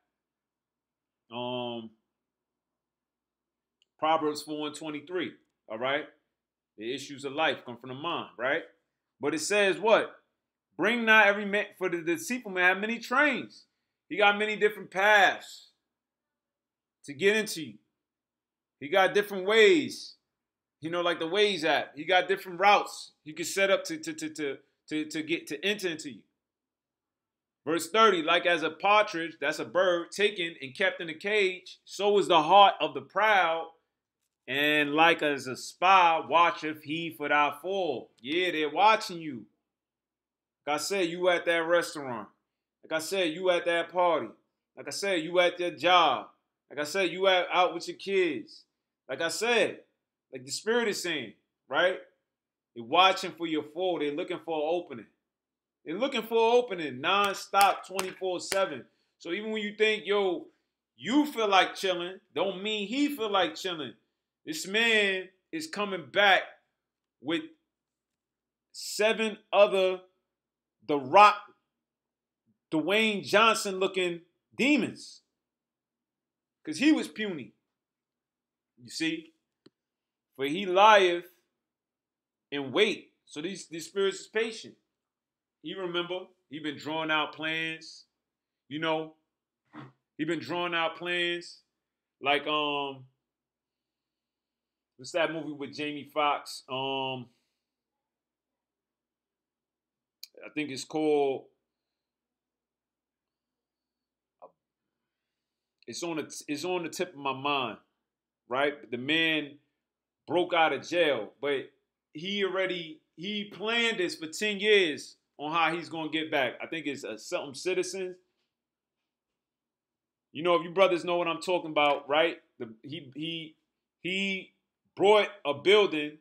Proverbs 4:23. All right. The issues of life come from the mind, right? But it says what? Bring not every man, for the deceitful man have many trains. He got many different paths to get into you. He got different ways. Like the Waze app. He got different routes he can set up to enter into you. Verse 30, like as a partridge, that's a bird, taken and kept in a cage, so is the heart of the proud, and like as a spy watcheth he for thy fall. Yeah, they're watching you. Like I said, you at that restaurant. Like I said, you at that party. Like I said, you at that job. Like I said, you out with your kids. Like I said, like the Spirit is saying, right? They're watching for your fall. They're looking for an opening. They're looking for an opening non-stop 24/7. So even when you think, you feel like chilling, don't mean he feel like chilling. This man is coming back with 7 other The Rock, Dwayne Johnson looking demons. Because he was puny. You see? For he lieth in wait. So these spirits is patient. You remember, he been drawing out plans. He been drawing out plans. Like, what's that movie with Jamie Foxx? I think it's called, it's on the tip of my mind, right? The man broke out of jail, but he planned this for 10 years on how he's going to get back. I think it's something Citizens. If you brothers know what I'm talking about, right? He brought a building.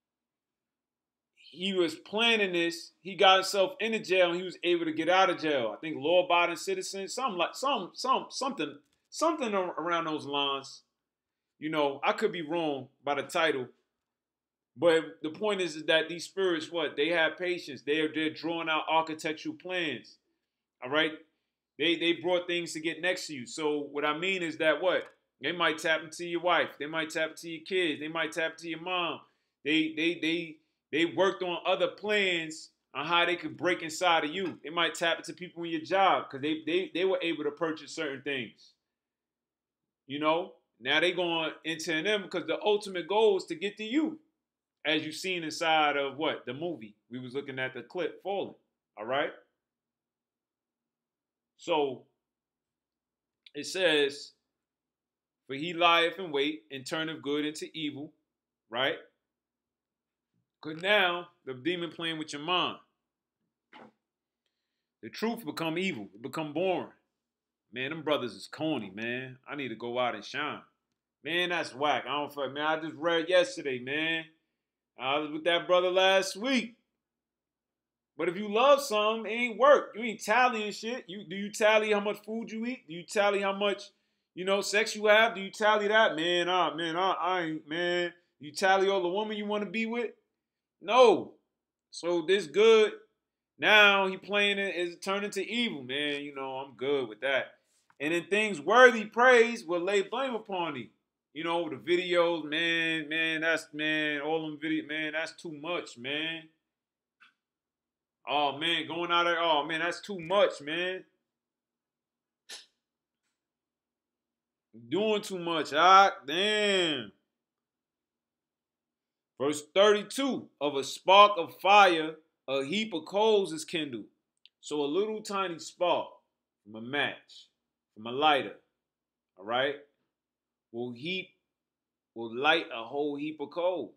He was planning this. He got himself into jail and he was able to get out of jail. I think law-abiding citizen, something around those lines. I could be wrong by the title. But the point is that these spirits, they have patience. They're drawing out architectural plans. All right? They brought things to get next to you. So what I mean is that they might tap into your wife. They might tap into your kids. They might tap into your mom. They worked on other plans on how they could break inside of you. They might tap into people in your job because they were able to purchase certain things. You know, now they going into them because the ultimate goal is to get to you, as you seen inside of what the movie we was looking at the clip Fallen. All right. So it says, "For he lieth in wait and turneth good into evil," right? Because now the demon playing with your mind. The truth become evil. It become boring. Man, them brothers is corny, man. I need to go out and shine. Man, that's whack. I don't fuck, man. I just read yesterday, man. I was with that brother last week. But if you love something, it ain't work. You ain't tallying shit. Do you tally how much food you eat? Do you tally how much, sex you have? Do you tally that? Man, I ain't, man. You tally all the women you want to be with? No. So this good. Now he playing it is turning to evil, man. I'm good with that. And then things worthy praise will lay blame upon thee. The videos, man, all them videos, man, that's too much, man. Oh, man, going out there, oh, man, that's too much, man. Doing too much, damn. Verse 32, of a spark of fire, a heap of coals is kindled. So a little tiny spark from a match, from a lighter, all right, will light a whole heap of coals.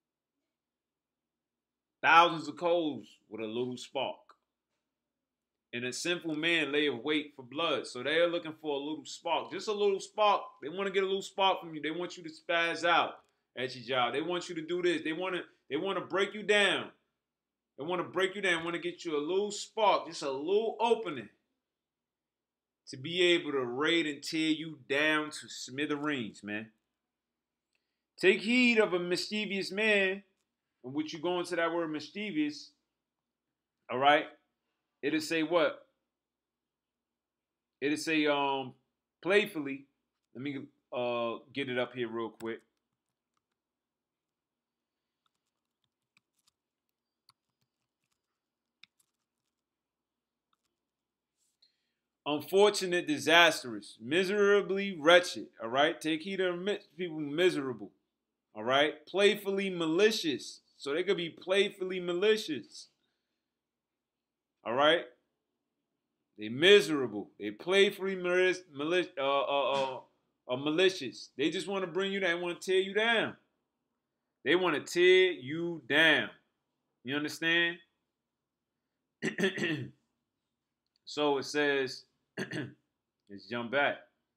Thousands of coals with a little spark. And a sinful man layeth wait for blood. So they're looking for a little spark. Just a little spark. They want to get a little spark from you. They want you to spaz out at your job. They want you to do this. They want to break you down. They want to break you down. Want to get you a little spark, just a little opening to be able to raid and tear you down to smithereens, man. Take heed of a mischievous man, in which you go into that word mischievous, all right? It'll say what? It'll say playfully. Let me get it up here real quick. Unfortunate, disastrous, miserably wretched, all right? Take heed of people miserable, all right? Playfully malicious. So they could be playfully malicious, all right? They miserable. They playfully malicious. They just want to bring you down. They want to tear you down. They want to tear you down. You understand? So it says, let's jump back.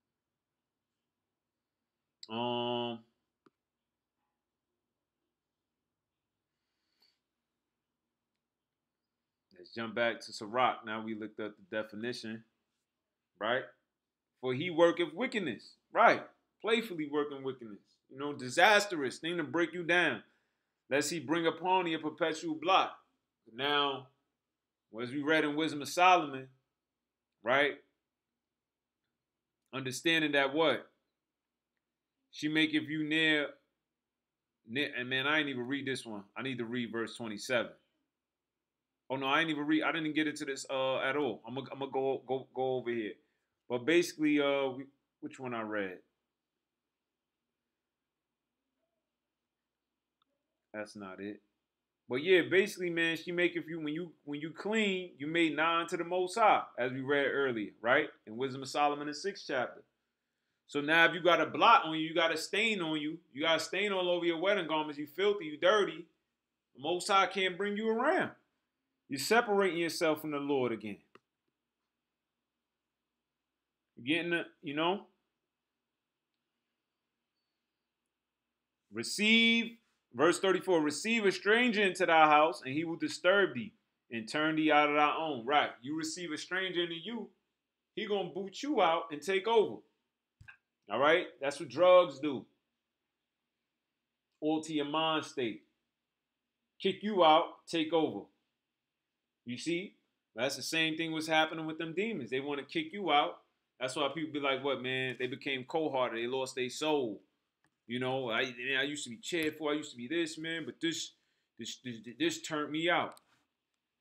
Let's jump back to Sirach. Now we looked up the definition, right? For he worketh wickedness, right? Playfully working wickedness. Disastrous thing to break you down, lest he bring upon you a perpetual blot. Now, as we read in Wisdom of Solomon, right? Understanding that what? She maketh you near, and man, I ain't even read this one. I need to read verse 27. Oh no, I didn't get into this at all. I'm gonna go over here. But basically, which one I read? That's not it. But yeah, basically, man, she make if you when you clean, you made nine to the Most High, as we read earlier, right? In Wisdom of Solomon, the 6th chapter. So now if you got a blot on you, you got a stain on you, you got a stain all over your wedding garments, you filthy, you dirty, the Most High can't bring you around. You're separating yourself from the Lord again. You're getting receive, verse 34, receive a stranger into thy house, and he will disturb thee and turn thee out of thy own. Right. You receive a stranger into you, he gonna boot you out and take over. All right? That's what drugs do. Alter your mind state. Kick you out, take over. You see? That's the same thing was happening with them demons. They want to kick you out. That's why people be like, what, man? They became cold-hearted. They lost their soul. I used to be cared for. I used to be this, man. But this turned me out.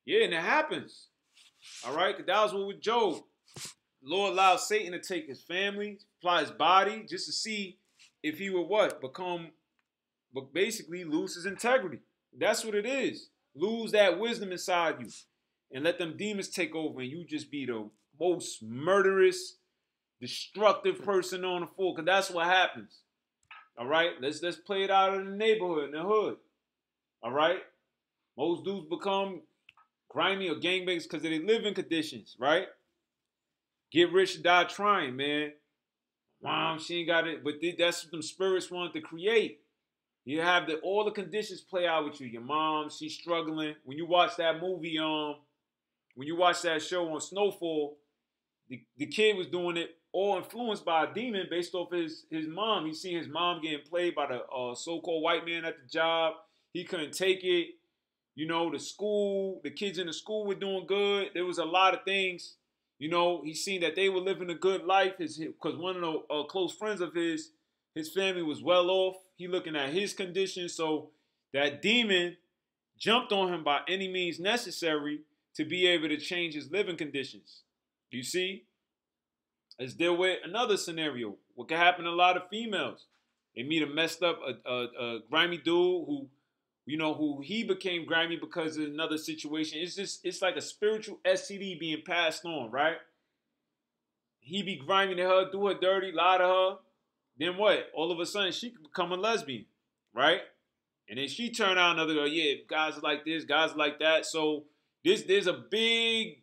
Yeah, and it happens. All right, because that was what with Job. The Lord allowed Satan to take his family, fly his body, just to see if he would what? But basically lose his integrity. That's what it is. Lose that wisdom inside you and let them demons take over and you just be the most murderous, destructive person on the floor, because that's what happens. All right, let's play it out in the neighborhood, in the hood. All right, most dudes become grimy or gangbangs because of their living conditions, right? Get rich or die trying, man. Mom, she ain't got it, but that's what them spirits wanted to create. You have all the conditions play out with you. Your mom, she's struggling. When you watch that movie, when you watch that show on Snowfall, the kid was doing it all influenced by a demon based off his mom. He seen his mom getting played by the so-called white man at the job. He couldn't take it. You know, the kids in the school were doing good. There was a lot of things. You know, he seen that they were living a good life. Because one of the close friends of his family was well off. He looking at his condition. So that demon jumped on him by any means necessary to be able to change his living conditions. You see? Let's deal with another scenario. What can happen to a lot of females? They meet a messed up, a grimy dude who he became grimy because of another situation. It's like a spiritual STD being passed on, right? He be grimy to her, do her dirty, lie to her. Then what? All of a sudden, she could become a lesbian, right? And then she turn out another girl. Yeah, guys are like this, guys are like that. So there's a big,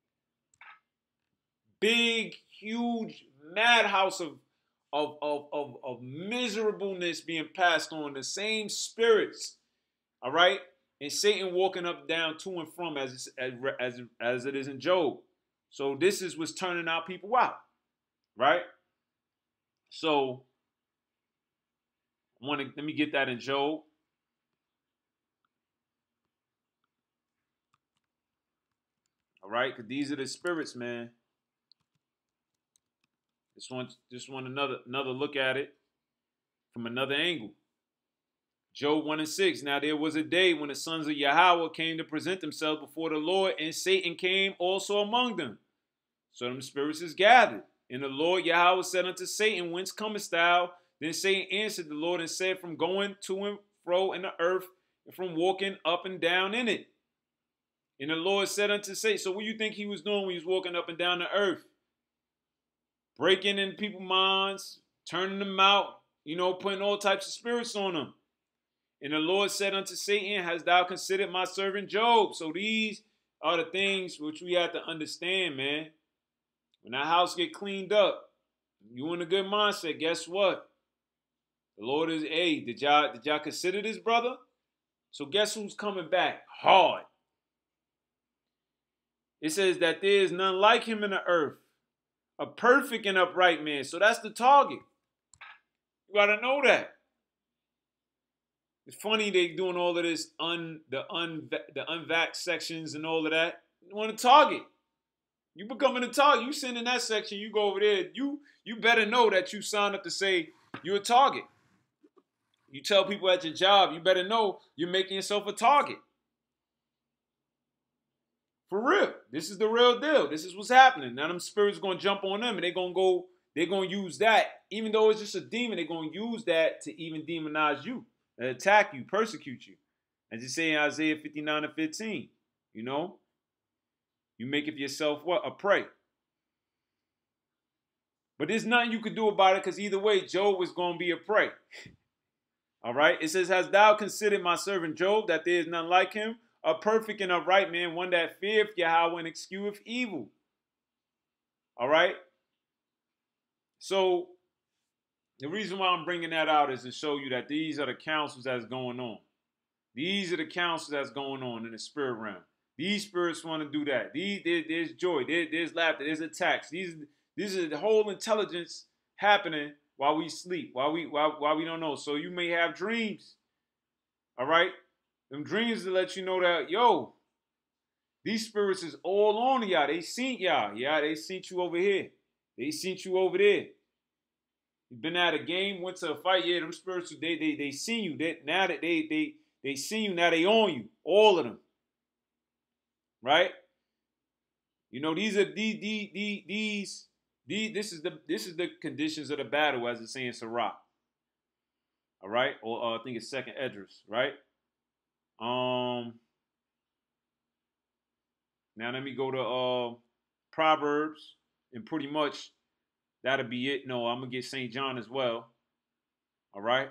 huge madhouse of miserableness being passed on. The same spirits, all right? And Satan walking up, down, to and from as it is in Job. So this is what's turning out people out, right? So let me get that in Job. All right, because these are the spirits, man. Just want another look at it from another angle. Job 1:6. Now there was a day when the sons of Yahweh came to present themselves before the Lord, and Satan came also among them. So them spirits is gathered. And the Lord Yahweh said unto Satan, Whence comest thou? Then Satan answered the Lord and said, From going to and fro in the earth, and from walking up and down in it. And the Lord said unto Satan, so what do you think he was doing when he was walking up and down the earth? Breaking in people's minds, turning them out, putting all types of spirits on them. And the Lord said unto Satan, Hast thou considered my servant Job? So these are the things which we have to understand, man. When that house get cleaned up, you in a good mindset, guess what? The Lord is, hey, did y'all consider this, brother? So guess who's coming back hard? It says that there is none like him in the earth, a perfect and upright man. So that's the target. You got to know that. It's funny they doing all of this, the unvaxxed sections and all of that. You want to target. You becoming a target. You send in that section, you go over there. You better know that you signed up to say you're a target. You tell people at your job, you better know you're making yourself a target. For real. This is the real deal. This is what's happening. Now them spirits going to jump on them and they're going to use that. Even though it's just a demon, they're going to use that to even demonize you, attack you, persecute you. As you say in Isaiah 59:15, you make of yourself what? A prey. But there's nothing you could do about it because either way, Job was going to be a prey. All right. It says, Hast thou considered my servant Job, that there is none like him? A perfect and upright man, one that feareth Yahweh and escheweth evil. All right. So the reason why I'm bringing that out is to show you that these are the counsels that's going on. These are the counsels that's going on in the spirit realm. These spirits want to do that. There's joy. There's laughter. There's attacks. These are the whole intelligence happening while we sleep, while we don't know. So you may have dreams. All right. Them dreams to let you know that, yo, these spirits is all on y'all. They seen y'all. Yeah, they seen you over here. They seen you over there. You've been at a game, went to a fight. Yeah, them spirits, they seen you. Now that they seen you, now they on you. All of them. right? You know, these are these this is the conditions of the battle, as it's saying Sirach. All right, or I think it's second Esdras, right? Now let me go to Proverbs, and pretty much that'll be it. No, I'm gonna get St. John as well. All right.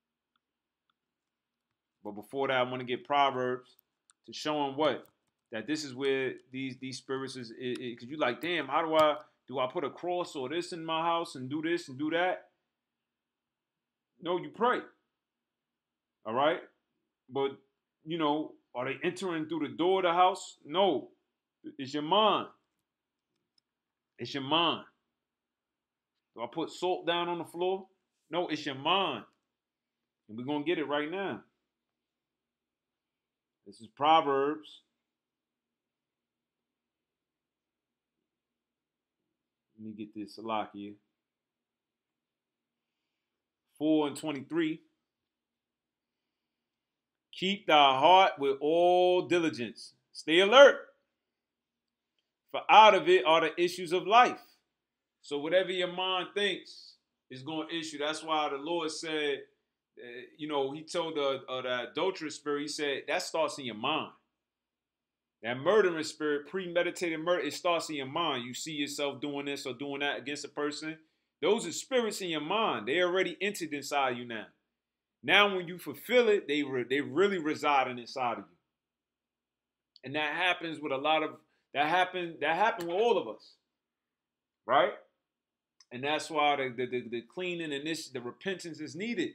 But before that, I want to get Proverbs to show them what? That this is where these spirits is, because you like, damn, how do I put a cross or this in my house and do this and do that? No, you pray. All right? But, you know, are they entering through the door of the house? No. It's your mind. It's your mind. Do I put salt down on the floor? No, it's your mind. And we're going to get it right now. This is Proverbs. Let me get this Salakia. 4:23. Keep thy heart with all diligence. Stay alert. For out of it are the issues of life. So whatever your mind thinks is going to issue. That's why the Lord said, you know, he told the adulterous spirit, he said, that starts in your mind. That murdering spirit, premeditated murder, it starts in your mind. You see yourself doing this or doing that against a person. Those are spirits in your mind. They already entered inside you now. Now when you fulfill it, they really residing inside of you. And that happens with a lot of, that happened with all of us. Right? And that's why the cleaning and the repentance is needed.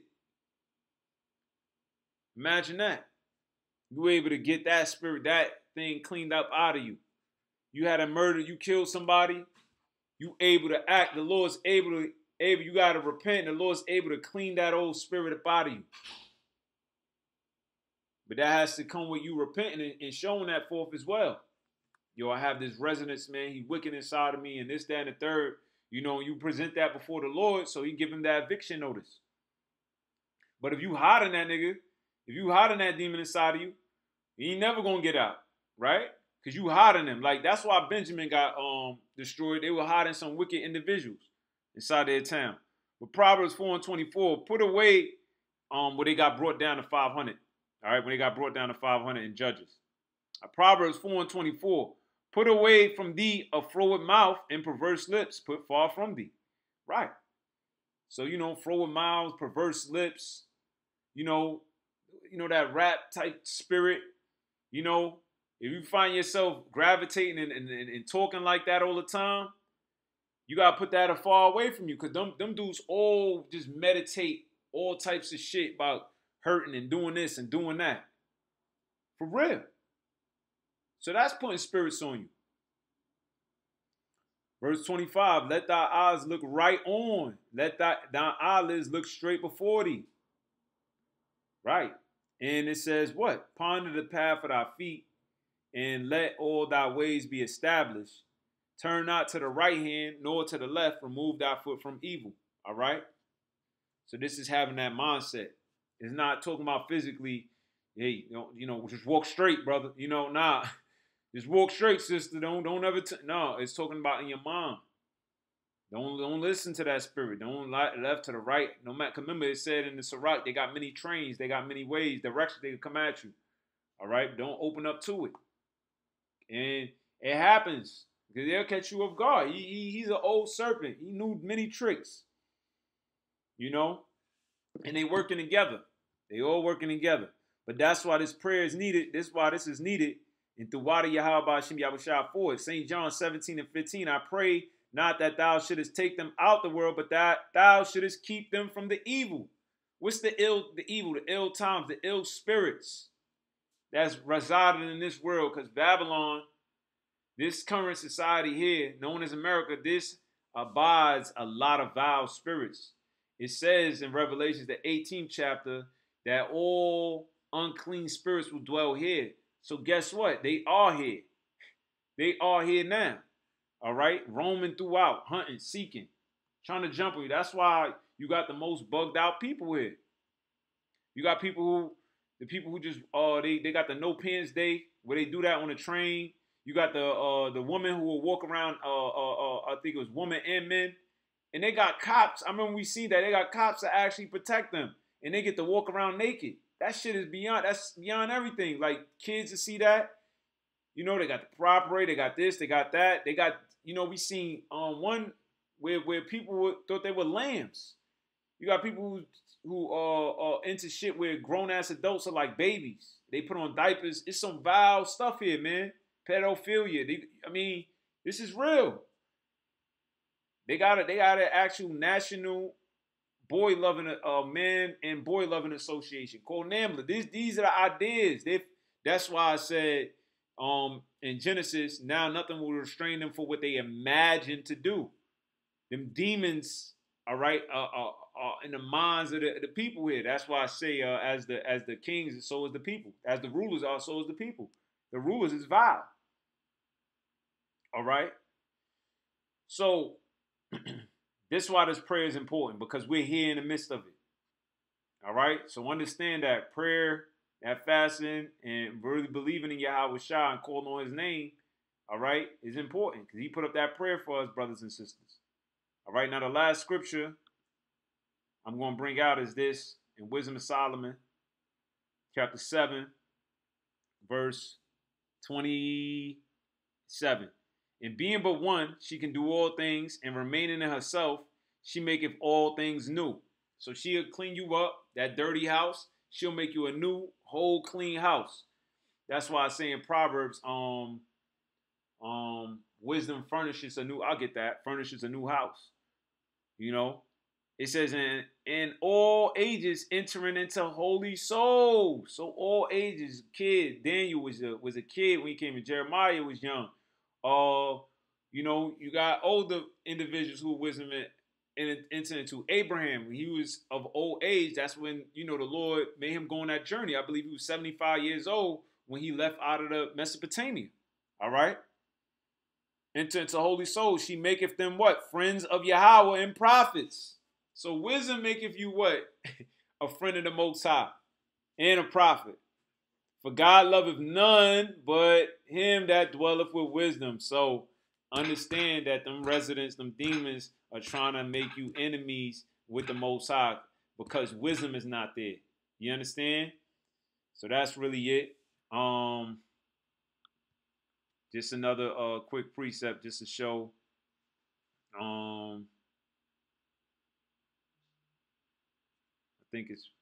Imagine that. You were able to get that spirit, that thing cleaned up out of you. You had a murder, you killed somebody, you able to act, the Lord's able, you got to repent, the Lord's able to clean that old spirit up out of you. But that has to come with you repenting and showing that forth as well. Yo, I have this resonance, man, he wicked inside of me and this, that, and the third. You know, you present that before the Lord, so he give him that eviction notice. But if you hiding that nigga, if you hiding that demon inside of you, he ain't never gonna get out, right? Because you hiding them. Like, that's why Benjamin got destroyed. They were hiding some wicked individuals inside their town. But Proverbs 4:24, put away where they got brought down to 500. All right, when they got brought down to 500 in Judges. Proverbs 4:24, put away from thee a froward mouth and perverse lips. Put far from thee. Right. So, you know, froward mouths, perverse lips, you know that rap type spirit, you know, if you find yourself gravitating and talking like that all the time, you got to put that far away from you, because them dudes all just meditate all types of shit about hurting and doing this and doing that. For real. So that's putting spirits on you. Verse 25, let thy eyes look right on. Let thy eyelids look straight before thee. Right. And it says what? Ponder the path of thy feet, and let all thy ways be established. Turn not to the right hand, nor to the left. Remove thy foot from evil. All right? So this is having that mindset. It's not talking about physically, hey, you know, just walk straight, brother. You know, nah. Just walk straight, sister. Don't ever, no, it's talking about in your mind. Don't listen to that spirit. Don't left to the right. No matter, remember it said in the Sirach, they got many trains, they got many ways, directions they can come at you. All right, don't open up to it. And it happens because they'll catch you off guard. He's an old serpent. He knew many tricks. You know, and they working together. They all working together. But that's why this prayer is needed. That's why this is needed. And through Wadi Yahweh Hashem Yahushua for it. St. John 17:15, I pray not that thou shouldest take them out the world, but that thou shouldest keep them from the evil. What's the evil, the ill times, the ill spirits that's residing in this world? Because Babylon, this current society here, known as America, this abides a lot of vile spirits. It says in Revelations, the 18th chapter, that all unclean spirits will dwell here. So guess what? They are here. They are here now. All right? Roaming throughout, hunting, seeking, trying to jump on you. That's why you got the most bugged out people here. You got people who just, they got the no pants day, where they do that on the train. You got the woman who will walk around. I think it was women and men, and they got cops. I remember we see that they got cops that actually protect them, and they get to walk around naked. That shit is beyond. That's beyond everything. Like kids to see that. You know, they got the property, they got this, they got that, they got. You know, we seen one where people thought they were lambs. You got people who are into shit where grown ass adults are like babies. They put on diapers. It's some vile stuff here, man. Pedophilia. I mean, this is real. They got an actual national boy loving man and boy loving association called NAMBLA. These are the ideas. That's why I said in Genesis, now nothing will restrain them for what they imagine to do. Them demons, all right, in the minds of the people here. That's why I say as the kings, so is the people. As the rulers are, so is the people. The rulers is vile. All right. So this is why this prayer is important, because we're here in the midst of it. All right. So understand that prayer, that fasting, and really believing in Yahweh Shah and calling on his name, all right, is important because he put up that prayer for us, brothers and sisters. All right. Now, the last scripture I'm going to bring out is this in Wisdom of Solomon, chapter 7, verse 27. And being but one, she can do all things, and remaining in herself, she maketh all things new. So she'll clean you up, that dirty house. She'll make you a new, whole, clean house. That's why I say in Proverbs, wisdom furnishes a new, I'll get that, furnishes a new house. You know, it says in all ages entering into holy souls. So all ages, kid, Daniel was a kid when he came in. Jeremiah was young. You know, you got older individuals who were wisdom and enter into Abraham. When he was of old age, that's when, you know, the Lord made him go on that journey. I believe he was 75 years old when he left out of the Mesopotamia. All right. Enter into holy souls. She maketh them what? Friends of Yahweh and prophets. So wisdom maketh you what? A friend of the Most High and a prophet. For God loveth none but him that dwelleth with wisdom. So understand that them residents, them demons are trying to make you enemies with the Most High because wisdom is not there. You understand? So that's really it. Just another quick precept just to show. I think it's.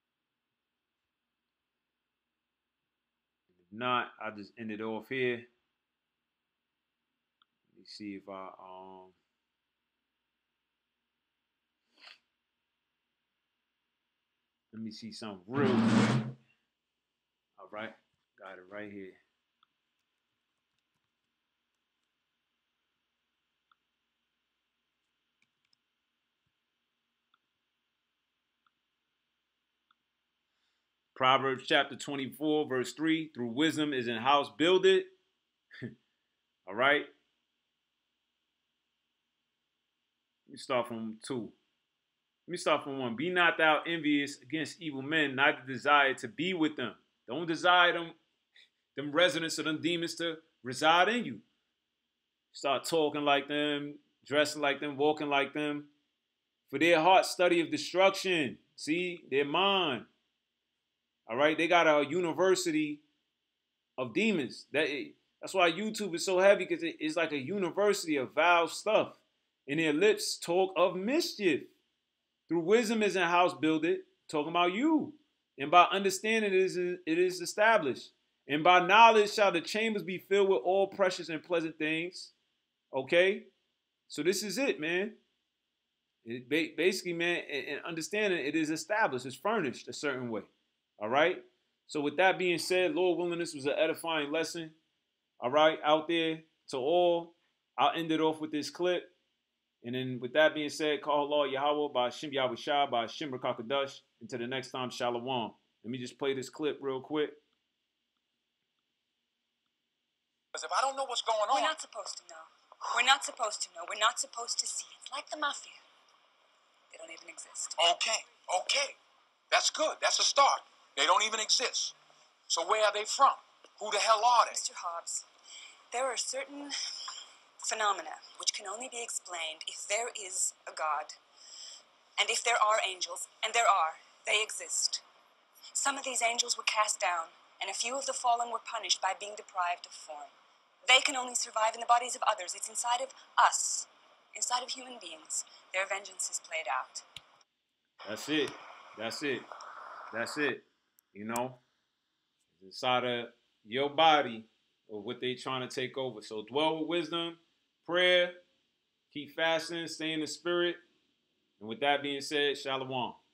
If not, I'll just end it off here. Let me see if I let me see something real quick. All right, got it right here. Proverbs chapter 24, verse 3, through wisdom is an house builded. All right. Let me start from 2. Let me start from 1. Be not thou envious against evil men, neither desire to be with them. Don't desire them residents of them demons to reside in you. Start talking like them, dressing like them, walking like them. For their heart study of destruction. See, their mind. All right, they got a university of demons. That's why YouTube is so heavy, because it's like a university of vile stuff. And their lips talk of mischief. Through wisdom is a house builded, talking about you. And by understanding it is established. And by knowledge shall the chambers be filled with all precious and pleasant things. Okay? So this is it, man. Basically, man, and understanding it is established. It's furnished a certain way. All right. So with that being said, Lord willing, this was an edifying lesson. All right. Out there to all. I'll end it off with this clip. And then with that being said, call Allah Yahweh by Shem Yahweh Shah by Shem Rakakadash. Until the next time, Shalom. Let me just play this clip real quick. Because if I don't know what's going on... We're not supposed to know. We're not supposed to know. We're not supposed to see. It's like the mafia. They don't even exist. Okay. That's good. That's a start. They don't even exist. So where are they from? Who the hell are they? Mr. Hobbs, There are certain phenomena which can only be explained if there is a God, and if there are angels, and there are, they exist. Some of these angels were cast down, and a few of the fallen were punished by being deprived of form. They can only survive in the bodies of others. It's inside of us, inside of human beings. Their vengeance is played out. That's it. That's it. That's it. You know, it's inside of your body of what they trying to take over. So dwell with wisdom, prayer, keep fasting, stay in the spirit. And with that being said, shalom.